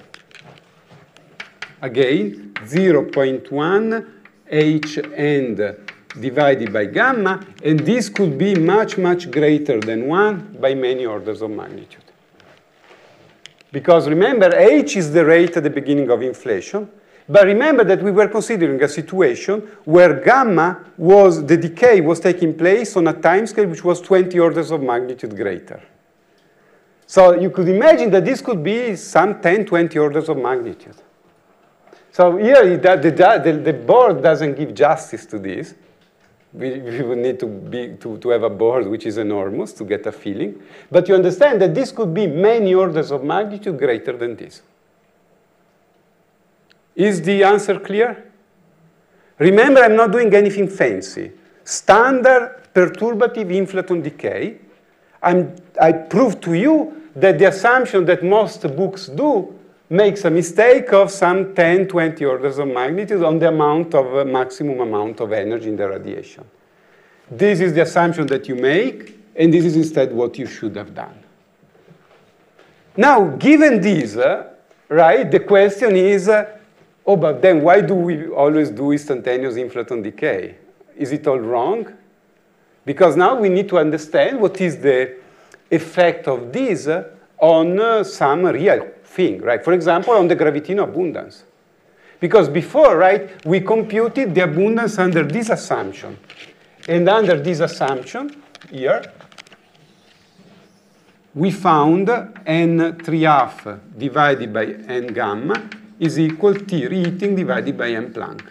again, zero point one h and divided by gamma, and this could be much, much greater than one by many orders of magnitude. Because remember, h is the rate at the beginning of inflation, but remember that we were considering a situation where gamma was, the decay was taking place on a timescale which was twenty orders of magnitude greater. So you could imagine that this could be some ten, twenty orders of magnitude. So here, the, the, the board doesn't give justice to this. We, we would need to, be, to, to have a board which is enormous to get a feeling. But you understand that this could be many orders of magnitude greater than this. Is the answer clear? Remember, I'm not doing anything fancy. Standard perturbative inflaton decay. I'm, I prove to you that the assumption that most books do makes a mistake of some ten, twenty orders of magnitude on the amount of uh, maximum amount of energy in the radiation. This is the assumption that you make, and this is instead what you should have done. Now, given this, uh, right, the question is, uh, oh, but then why do we always do instantaneous inflaton decay? Is it all wrong? Because now we need to understand what is the effect of this uh, on uh, some real thing, right? For example, on the Gravitino abundance. Because before, right, we computed the abundance under this assumption. And under this assumption, here, we found n three half divided by n gamma is equal to T reheating divided by m Planck.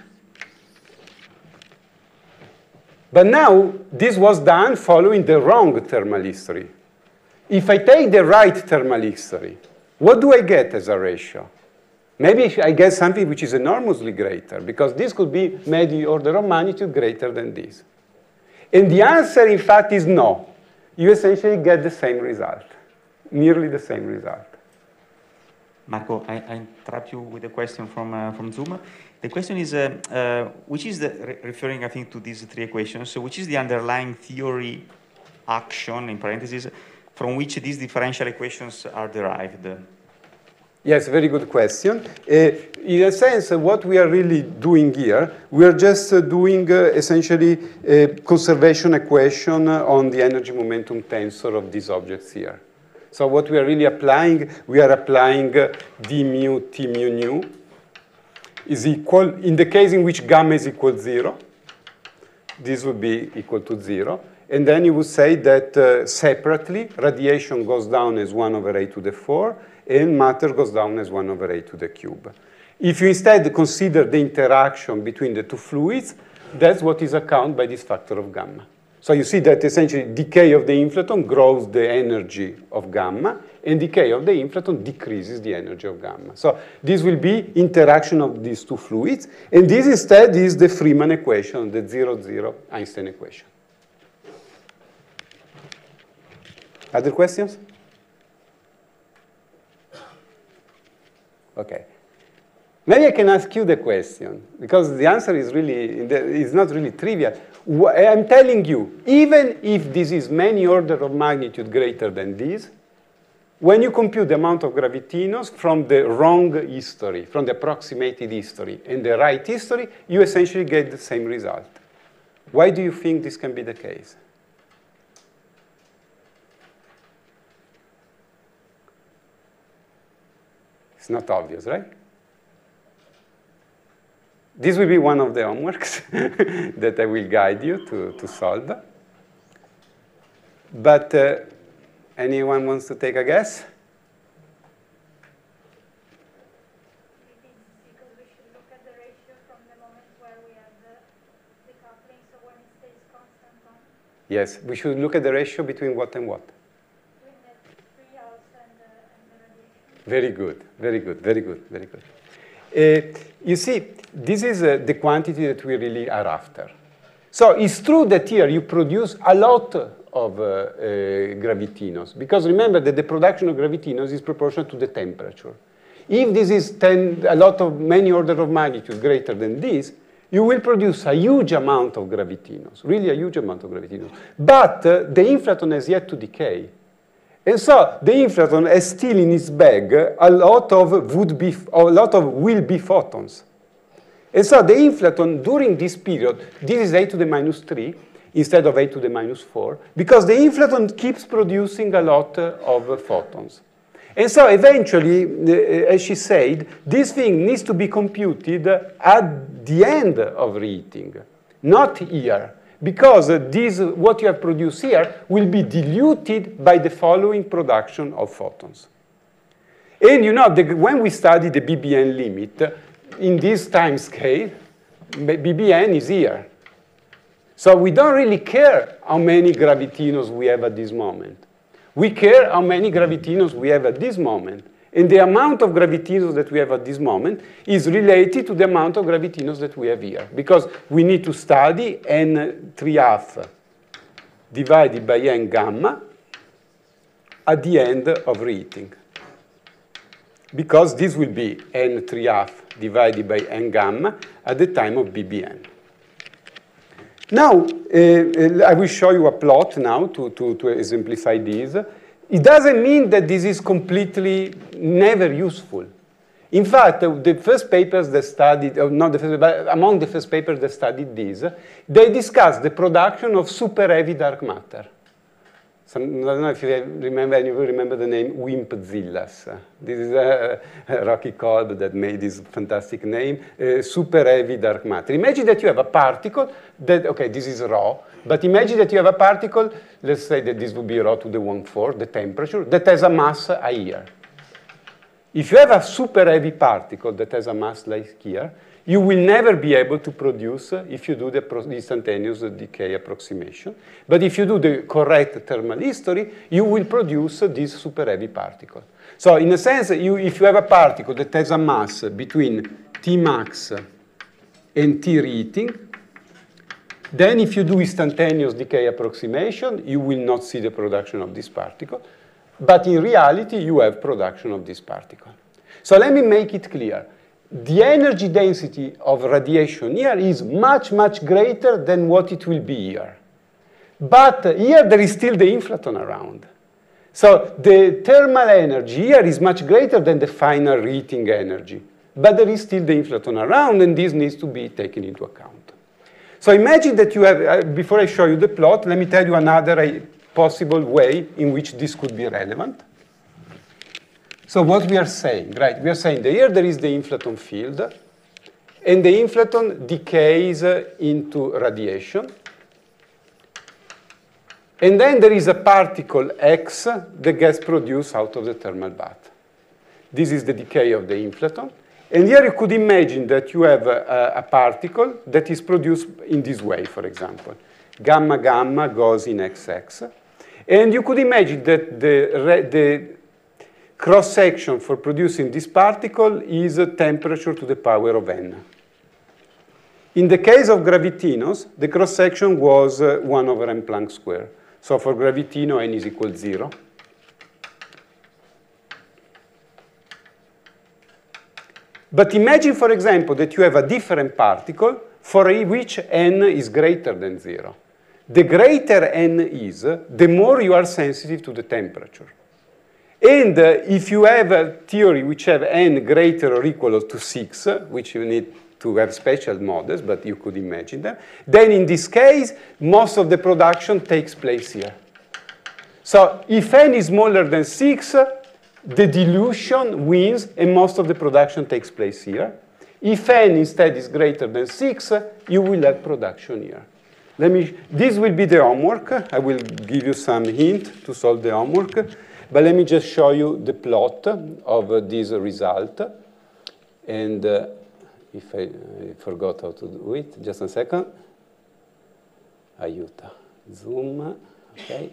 But now, this was done following the wrong thermal history. If I take the right thermal history, what do I get as a ratio? Maybe I get something which is enormously greater, because this could be maybe order of magnitude greater than this. And the answer, in fact, is no. You essentially get the same result, nearly the same result. Marco, I, I interrupt you with a question from, uh, from Zoom. The question is, uh, uh, which is the, re referring, I think, to these three equations, so which is the underlying theory action, in parentheses, from which these differential equations are derived? Yes, very good question. Uh, in a sense, uh, what we are really doing here, we are just uh, doing uh, essentially a conservation equation on the energy momentum tensor of these objects here. So what we are really applying, we are applying uh, d mu t mu nu is equal, in the case in which gamma is equal to zero, this would be equal to zero. And then you would say that uh, separately, radiation goes down as one over a to the four, and matter goes down as one over a to the cube. If you instead consider the interaction between the two fluids, that's what is accounted by this factor of gamma. So you see that essentially decay of the inflaton grows the energy of gamma, and decay of the inflaton decreases the energy of gamma. So this will be interaction of these two fluids, and this instead is the Freeman equation, the zero zero Einstein equation. Other questions? Okay. Maybe I can ask you the question, because the answer is really, is not really trivial. I'm telling you, even if this is many order of magnitude greater than this, when you compute the amount of gravitinos from the wrong history, from the approximated history, and the right history, you essentially get the same result. Why do you think this can be the case? It's not obvious, right? This will be one of the homeworks that I will guide you to, to solve. But uh, anyone wants to take a guess? Because we should look at the ratio from the moment where we have the decoupling, so when it stays constant on? Yes, we should look at the ratio between what and what? Between the free house and the, and the radiation. Very good, very good, very good, very good. Uh, you see, this is uh, the quantity that we really are after. So it's true that here you produce a lot of uh, uh, gravitinos, because remember that the production of gravitinos is proportional to the temperature. If this is ten, a lot of many order of magnitude greater than this, you will produce a huge amount of gravitinos, really a huge amount of gravitinos. But uh, the inflaton has yet to decay. And so the inflaton has still in its bag a lot of would be, a lot of will be photons. And so the inflaton during this period, this is a to the minus three instead of a to the minus four, because the inflaton keeps producing a lot of photons. And so eventually, as she said, this thing needs to be computed at the end of reheating, not here. Because uh, this, what you have produced here will be diluted by the following production of photons. And you know, the, when we study the B B N limit, in this time scale, B B N is here. So we don't really care how many gravitinos we have at this moment. We care how many gravitinos we have at this moment. And the amount of gravitinos that we have at this moment is related to the amount of gravitinos that we have here. Because we need to study n three half divided by n gamma at the end of reheating. Because this will be n three half divided by n gamma at the time of B B N. Now, uh, I will show you a plot now to, to, to exemplify this. It doesn't mean that this is completely never useful. In fact, the first papers that studied, or not the first, but among the first papers that studied this, they discussed the production of super heavy dark matter. Some, I don't know if you remember, any of you remember the name Wimpzillas. This is a, a Rocky Kolb that made this fantastic name, uh, super heavy dark matter. Imagine that you have a particle that, okay, this is rho, but imagine that you have a particle, let's say that this would be rho to the one fourth, the temperature, that has a mass a here. If you have a super heavy particle that has a mass like here, you will never be able to produce uh, if you do the, the instantaneous decay approximation. But if you do the correct thermal history, you will produce uh, this super heavy particle. So in a sense, you, if you have a particle that has a mass between T max and T reheating, then if you do instantaneous decay approximation, you will not see the production of this particle. But in reality, you have production of this particle. So let me make it clear. The energy density of radiation here is much, much greater than what it will be here. But here there is still the inflaton around. So the thermal energy here is much greater than the final reheating energy. But there is still the inflaton around, and this needs to be taken into account. So imagine that you have, uh, before I show you the plot, let me tell you another uh, possible way in which this could be relevant. So what we are saying, right? We are saying that here there is the inflaton field, and the inflaton decays uh, into radiation. And then there is a particle X that gets produced out of the thermal bath. This is the decay of the inflaton. And here you could imagine that you have a, a particle that is produced in this way, for example. Gamma gamma goes in X X. And you could imagine that the, the cross-section for producing this particle is a temperature to the power of n. In the case of gravitinos, the cross-section was uh, one over m Planck square. So for gravitino, n is equal to zero. But imagine, for example, that you have a different particle for which n is greater than zero. The greater n is, the more you are sensitive to the temperature. And uh, if you have a theory which have n greater or equal to six, which you need to have special models, but you could imagine them, then in this case, most of the production takes place here. So if n is smaller than six, the dilution wins, and most of the production takes place here. If n instead is greater than six, you will have production here. Let me, this will be the homework. I will give you some hint to solve the homework. But let me just show you the plot of uh, this result. And uh, if I, I forgot how to do it, just a second. Aiuta. Zoom, okay.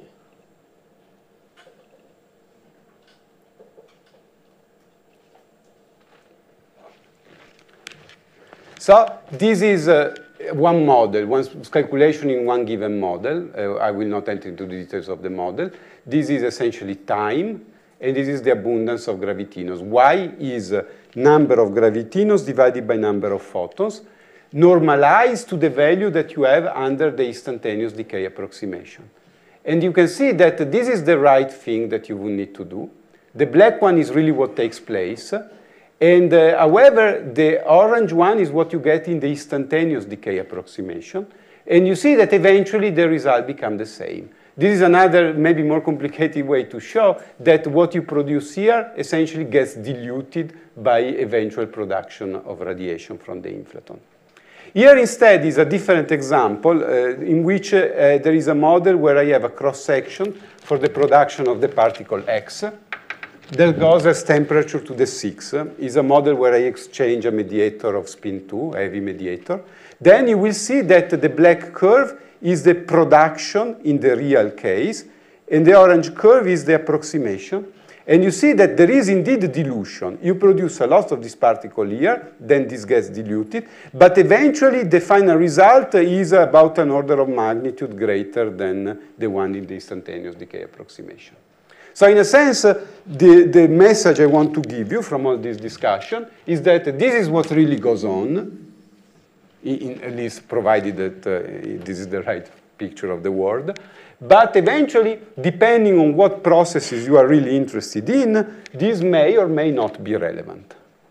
So this is uh, one model, one calculation in one given model. Uh, I will not enter into the details of the model. This is essentially time, and this is the abundance of gravitinos. Y is uh, number of gravitinos divided by number of photons, normalized to the value that you have under the instantaneous decay approximation. And you can see that this is the right thing that you will need to do. The black one is really what takes place. And uh, however, the orange one is what you get in the instantaneous decay approximation. And you see that eventually the result becomes the same. This is another, maybe more complicated way to show that what you produce here essentially gets diluted by eventual production of radiation from the inflaton. Here instead is a different example uh, in which uh, there is a model where I have a cross-section for the production of the particle X. That goes as temperature to the six. Is a model where I exchange a mediator of spin two, a heavy mediator. Then you will see that the black curve is the production in the real case, and the orange curve is the approximation. And you see that there is indeed dilution. You produce a lot of this particle here, then this gets diluted, but eventually the final result is about an order of magnitude greater than the one in the instantaneous decay approximation. So in a sense, uh, the, the message I want to give you from all this discussion is that this is what really goes on, in, at least provided that uh, this is the right picture of the world. But eventually, depending on what processes you are really interested in, this may or may not be relevant.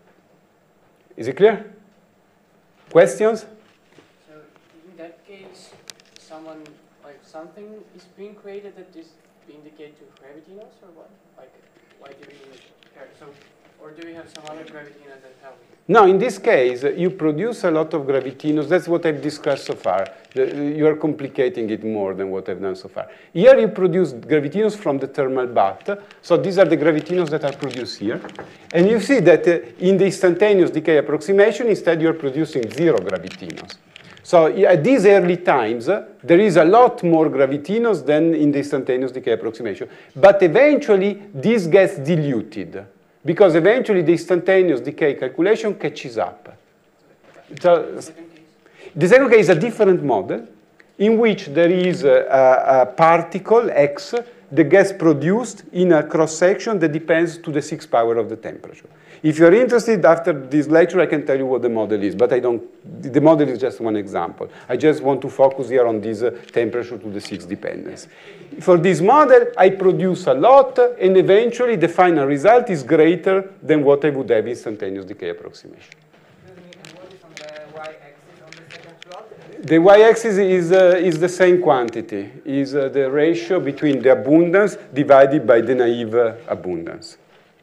Is it clear? Questions? So in that case, someone, like something is being created that is indicate to gravitinos or what? Like, why do we care? So Or do we have some other gravitinos that help? No, in this case, you produce a lot of gravitinos. That's what I've discussed so far. The, you are complicating it more than what I've done so far. Here you produce gravitinos from the thermal bath. So these are the gravitinos that are produced here. And you see that uh, in the instantaneous decay approximation, instead you're producing zero gravitinos. So at these early times, uh, there is a lot more gravitinos than in the instantaneous decay approximation. But eventually, this gets diluted, because eventually the instantaneous decay calculation catches up. So, the second case is a different model in which there is a, a particle, X, that gets produced in a cross-section that depends to the sixth power of the temperature. If you're interested, after this lecture, I can tell you what the model is, but I don't, the model is just one example. I just want to focus here on this uh, temperature to the sixth dependence. For this model, I produce a lot, and eventually the final result is greater than what I would have instantaneous decay approximation. And what is on the y-axis on the second plot? The y-axis is, uh, is the same quantity, is uh, the ratio between the abundance divided by the naive uh, abundance.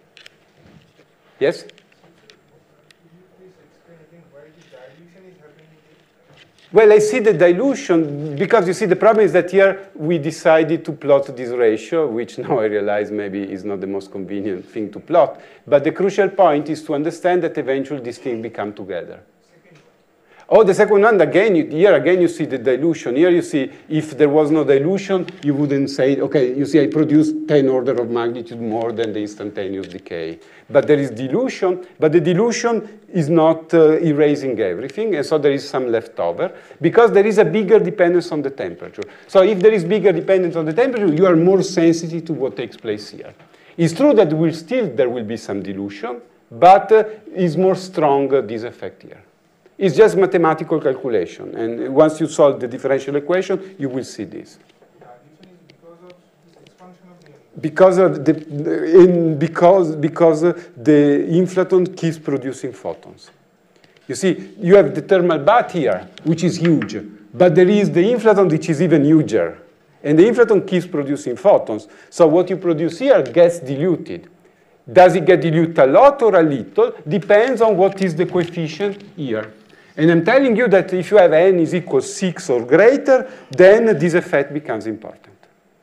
Yes? Could you please explain again why the dilution is happening? Well, I see the dilution, because you see the problem is that here we decided to plot this ratio, which now I realize maybe is not the most convenient thing to plot. But the crucial point is to understand that eventually these things become together. Oh, the second one, again, you, here again you see the dilution. Here you see if there was no dilution, you wouldn't say, okay, you see I produced ten order of magnitude more than the instantaneous decay. But there is dilution, but the dilution is not uh, erasing everything, and so there is some left over, because there is a bigger dependence on the temperature. So if there is bigger dependence on the temperature, you are more sensitive to what takes place here. It's true that will still there will be some dilution, but uh, is more strong uh, this effect here. It's just mathematical calculation, and once you solve the differential equation, you will see this. Dilution is because of this expansion of the Because of the in because because the inflaton keeps producing photons. You see, you have the thermal bath here, which is huge, but there is the inflaton which is even huger, and the inflaton keeps producing photons. So what you produce here gets diluted. Does it get diluted a lot or a little? Depends on what is the coefficient here. And I'm telling you that if you have n is equal to six or greater, then this effect becomes important.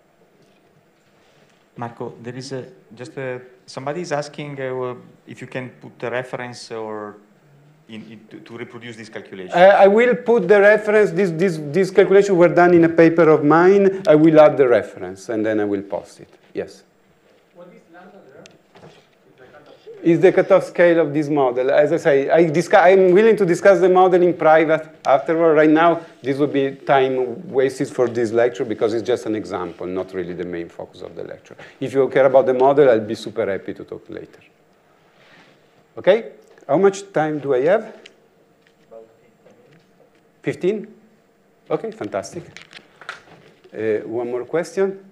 Marco, there is a, just a, somebody is asking uh, if you can put a reference or in, in, to, to reproduce this calculation. Uh, I will put the reference. This, this, this calculation were done in a paper of mine. I will add the reference, and then I will post it. Yes? What is lambda there? Is the cutoff scale of this model. As I say, I discuss, I'm willing to discuss the model in private afterward. Right now, this would be time wasted for this lecture because it's just an example, not really the main focus of the lecture. If you care about the model, I'll be super happy to talk later. Okay? How much time do I have? About fifteen minutes. fifteen? Okay, fantastic. Uh, one more question?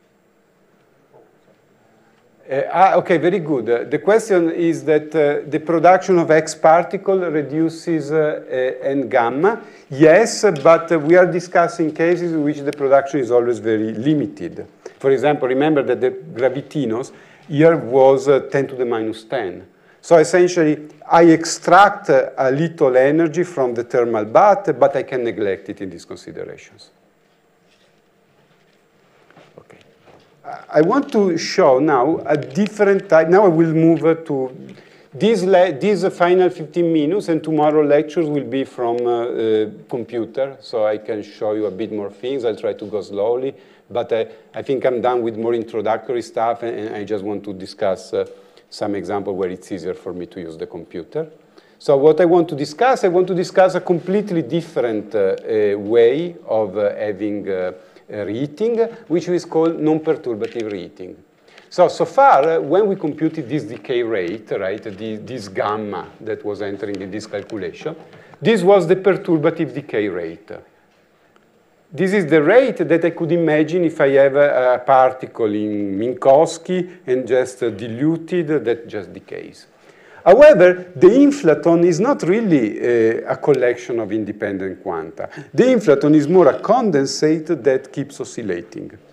Uh, ah, okay, very good. Uh, the question is that uh, the production of X particle reduces uh, uh, N gamma. Yes, but uh, we are discussing cases in which the production is always very limited. For example, remember that the gravitinos here was uh, ten to the minus ten. So essentially, I extract uh, a little energy from the thermal bath, but I can neglect it in these considerations. I want to show now a different type. Now I will move uh, to these, these uh, final fifteen minutes, and tomorrow lectures will be from uh, uh, computer, so I can show you a bit more things. I'll try to go slowly, but uh, I think I'm done with more introductory stuff, and, and I just want to discuss uh, some example where it's easier for me to use the computer. So what I want to discuss, I want to discuss a completely different uh, uh, way of uh, having uh, reheating, which is called non-perturbative reheating. So, so far, uh, when we computed this decay rate, right, the, this gamma that was entering in this calculation, this was the perturbative decay rate. This is the rate that I could imagine if I have a, a particle in Minkowski and just uh, diluted that just decays. However, the inflaton is not really uh, a collection of independent quanta. The inflaton is more a condensate that keeps oscillating.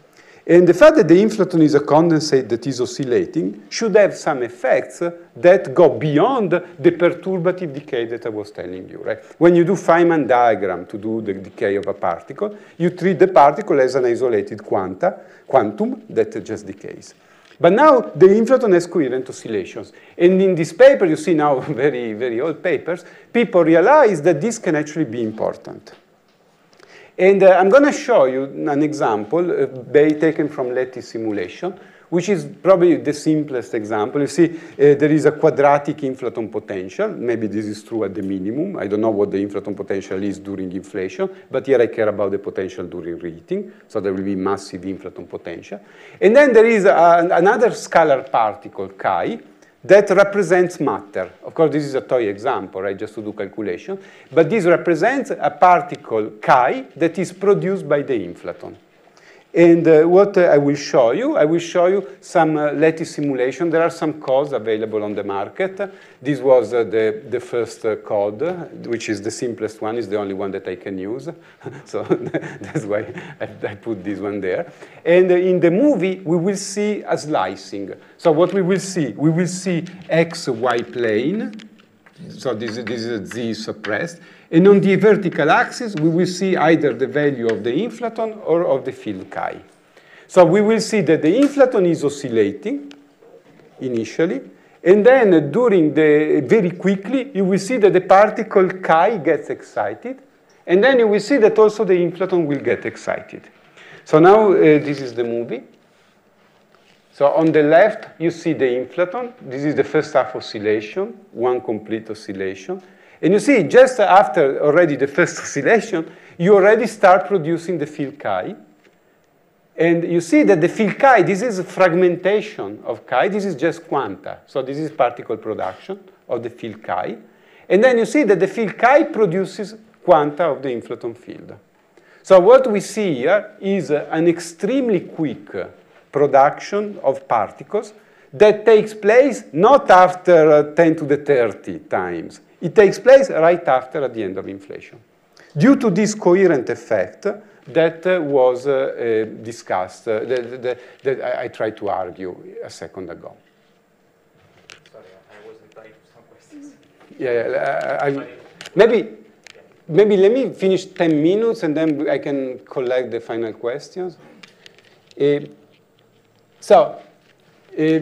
And the fact that the inflaton is a condensate that is oscillating should have some effects that go beyond the perturbative decay that I was telling you, right? When you do Feynman diagram to do the decay of a particle, you treat the particle as an isolated quanta, quantum that just decays. But now the inflaton has coherent oscillations. And in this paper, you see now very, very old papers, people realize that this can actually be important. And uh, I'm going to show you an example uh, taken from lattice simulation, which is probably the simplest example. You see, uh, there is a quadratic inflaton potential. Maybe this is true at the minimum. I don't know what the inflaton potential is during inflation, but here I care about the potential during reheating. So there will be massive inflaton potential. And then there is a, another scalar particle, chi, that represents matter. Of course, this is a toy example, right, just to do calculation. But this represents a particle, chi, that is produced by the inflaton. And uh, what uh, I will show you, I will show you some uh, lattice simulation. There are some codes available on the market. This was uh, the, the first uh, code, which is the simplest one, is the only one that I can use. So that's why I, I put this one there. And uh, in the movie, we will see a slicing. So what we will see, we will see x, y plane. So this, this is a z suppressed. And on the vertical axis, we will see either the value of the inflaton or of the field chi. So we will see that the inflaton is oscillating initially, and then uh, during the, very quickly, you will see that the particle chi gets excited, and then you will see that also the inflaton will get excited. So now uh, this is the movie. So on the left, you see the inflaton. This is the first half oscillation, one complete oscillation. And you see, just after already the first oscillation, you already start producing the field chi. And you see that the field chi, this is a fragmentation of chi. This is just quanta. So this is particle production of the field chi. And then you see that the field chi produces quanta of the inflaton field. So what we see here is an extremely quick production of particles that takes place not after ten to the thirty times. It takes place right after at the end of inflation, due to this coherent effect that uh, was uh, uh, discussed, uh, that, that, that I, I tried to argue a second ago. Sorry, I wasn't trying to some questions. Yeah, yeah I, I, maybe, maybe let me finish ten minutes and then I can collect the final questions. Uh, so, uh,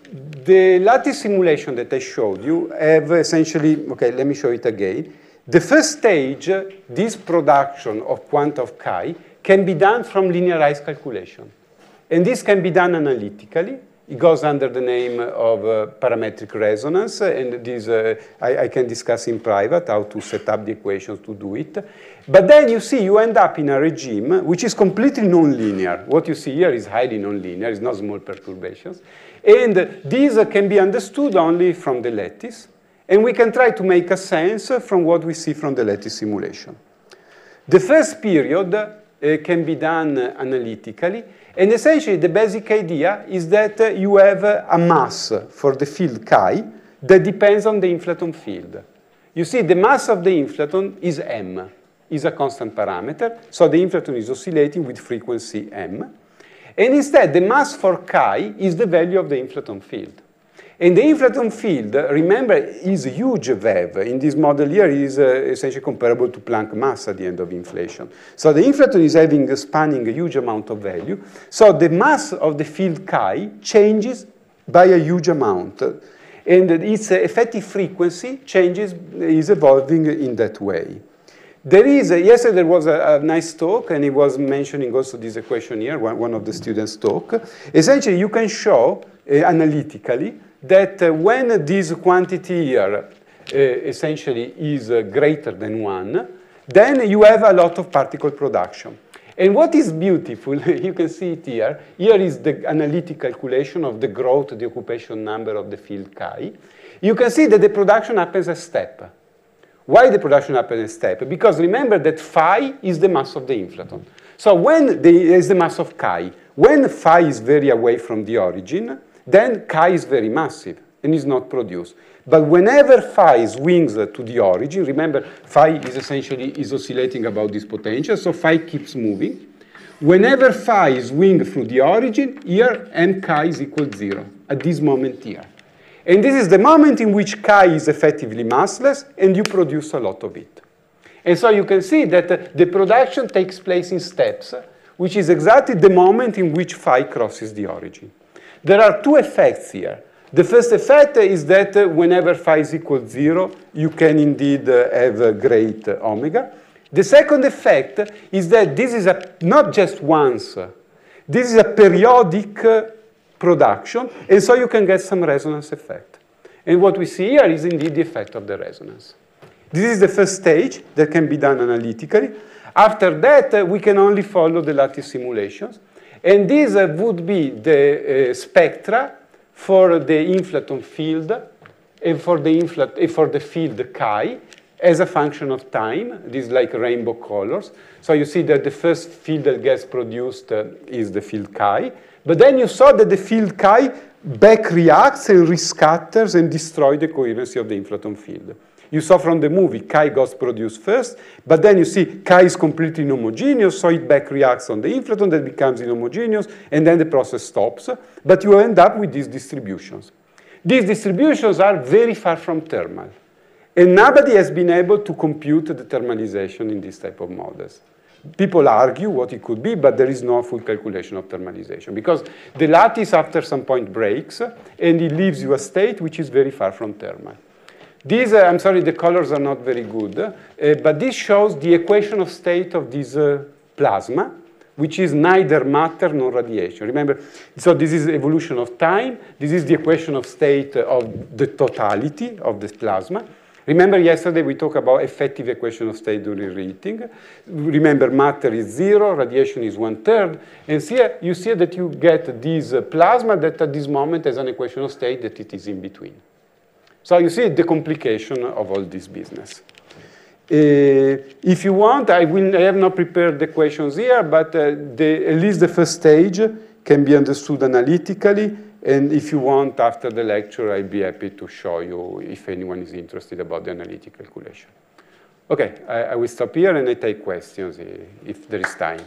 the lattice simulation that I showed you have essentially, okay, let me show it again. The first stage, this production of quanta of chi, can be done from linearized calculation. And this can be done analytically. It goes under the name of uh, parametric resonance, and this uh, I, I can discuss in private how to set up the equations to do it. But then you see you end up in a regime which is completely nonlinear. What you see here is highly nonlinear, it's not small perturbations. And these can be understood only from the lattice, and we can try to make a sense from what we see from the lattice simulation. The first period uh, can be done uh, analytically, and essentially the basic idea is that uh, you have uh, a mass for the field chi that depends on the inflaton field. You see, the mass of the inflaton is m, is a constant parameter, so the inflaton is oscillating with frequency m. And instead, the mass for chi is the value of the inflaton field. And the inflaton field, remember, is a huge wave. In this model here, it is uh, essentially comparable to Planck mass at the end of inflation. So the inflaton is having, uh, spanning a huge amount of value. So the mass of the field chi changes by a huge amount. And its effective frequency changes, is evolving in that way. There is, a, yesterday there was a, a nice talk, and he was mentioning also this equation here, one, one of the students' talk. Essentially, you can show uh, analytically that uh, when this quantity here uh, essentially is uh, greater than one, then you have a lot of particle production. And what is beautiful, you can see it here, here is the analytic calculation of the growth, the occupation number of the field chi. You can see that the production happens a step. Why the production happens in step? Because remember that phi is the mass of the inflaton. So when there is the mass of chi, when phi is very away from the origin, then chi is very massive and is not produced. But whenever phi swings to the origin, remember phi is essentially is oscillating about this potential, so phi keeps moving. whenever phi swings through the origin, here m chi is equal to zero, at this moment here. And this is the moment in which chi is effectively massless, and you produce a lot of it. And so you can see that uh, the production takes place in steps, uh, which is exactly the moment in which phi crosses the origin. There are two effects here. The first effect is that uh, whenever phi is equal to zero, you can indeed uh, have a great uh, omega. The second effect is that this is a, not just once. Uh, this is a periodic uh, production, and so you can get some resonance effect. And what we see here is indeed the effect of the resonance. This is the first stage that can be done analytically. After that, uh, we can only follow the lattice simulations. And these uh, would be the uh, spectra for the inflaton field and for the, inflat and for the field chi as a function of time. These like rainbow colors. So you see that the first field that gets produced uh, is the field chi. But then you saw that the field chi back reacts and rescatters and destroys the coherency of the inflaton field. You saw from the movie, chi gets produced first, but then you see chi is completely inhomogeneous, so it back reacts on the inflaton that becomes inhomogeneous, and then the process stops. But you end up with these distributions. These distributions are very far from thermal. And nobody has been able to compute the thermalization in this type of models. People argue what it could be, but there is no full calculation of thermalization, because the lattice after some point breaks, and it leaves you a state which is very far from thermal. These, uh, I'm sorry, the colors are not very good, uh, but this shows the equation of state of this uh, plasma, which is neither matter nor radiation. Remember, so this is evolution of time. This is the equation of state of the totality of the plasma. Remember, yesterday we talked about effective equation of state during reheating. Remember, matter is zero, radiation is one-third. And here you see that you get this uh, plasma that at this moment has an equation of state that it is in between. So you see the complication of all this business. Uh, if you want, I, will, I have not prepared the questions here, but uh, the, at least the first stage can be understood analytically. And if you want, after the lecture, I'll be happy to show you if anyone is interested about the analytic calculation. OK, I, I will stop here, and I take questions if there is time.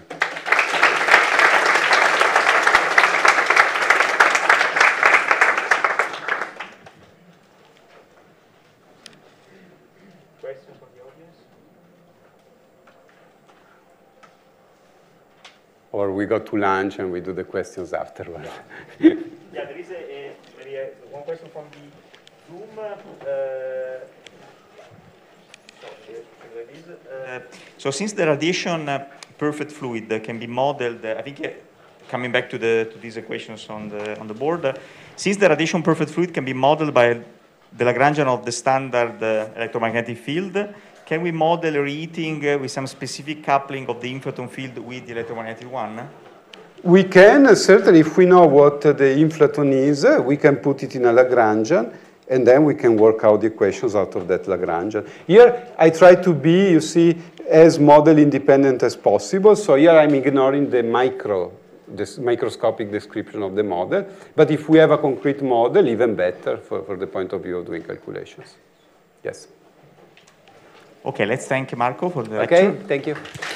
Or we go to lunch and we do the questions afterwards. Yeah, there is a, a, maybe a one question from the Zoom. Uh, uh, so since the radiation uh, perfect fluid uh, can be modeled, uh, I think uh, coming back to the to these equations on the on the board, uh, since the radiation perfect fluid can be modeled by the Lagrangian of the standard uh, electromagnetic field, can we model reheating uh, with some specific coupling of the inflaton field with the electromagnetic one? We can, uh, certainly, if we know what uh, the inflaton is, uh, we can put it in a Lagrangian, and then we can work out the equations out of that Lagrangian. Here, I try to be, you see, as model independent as possible. So here I'm ignoring the micro, this microscopic description of the model. But if we have a concrete model, even better for, for the point of view of doing calculations. Yes. Okay, let's thank Marco for the lecture. Okay, thank you.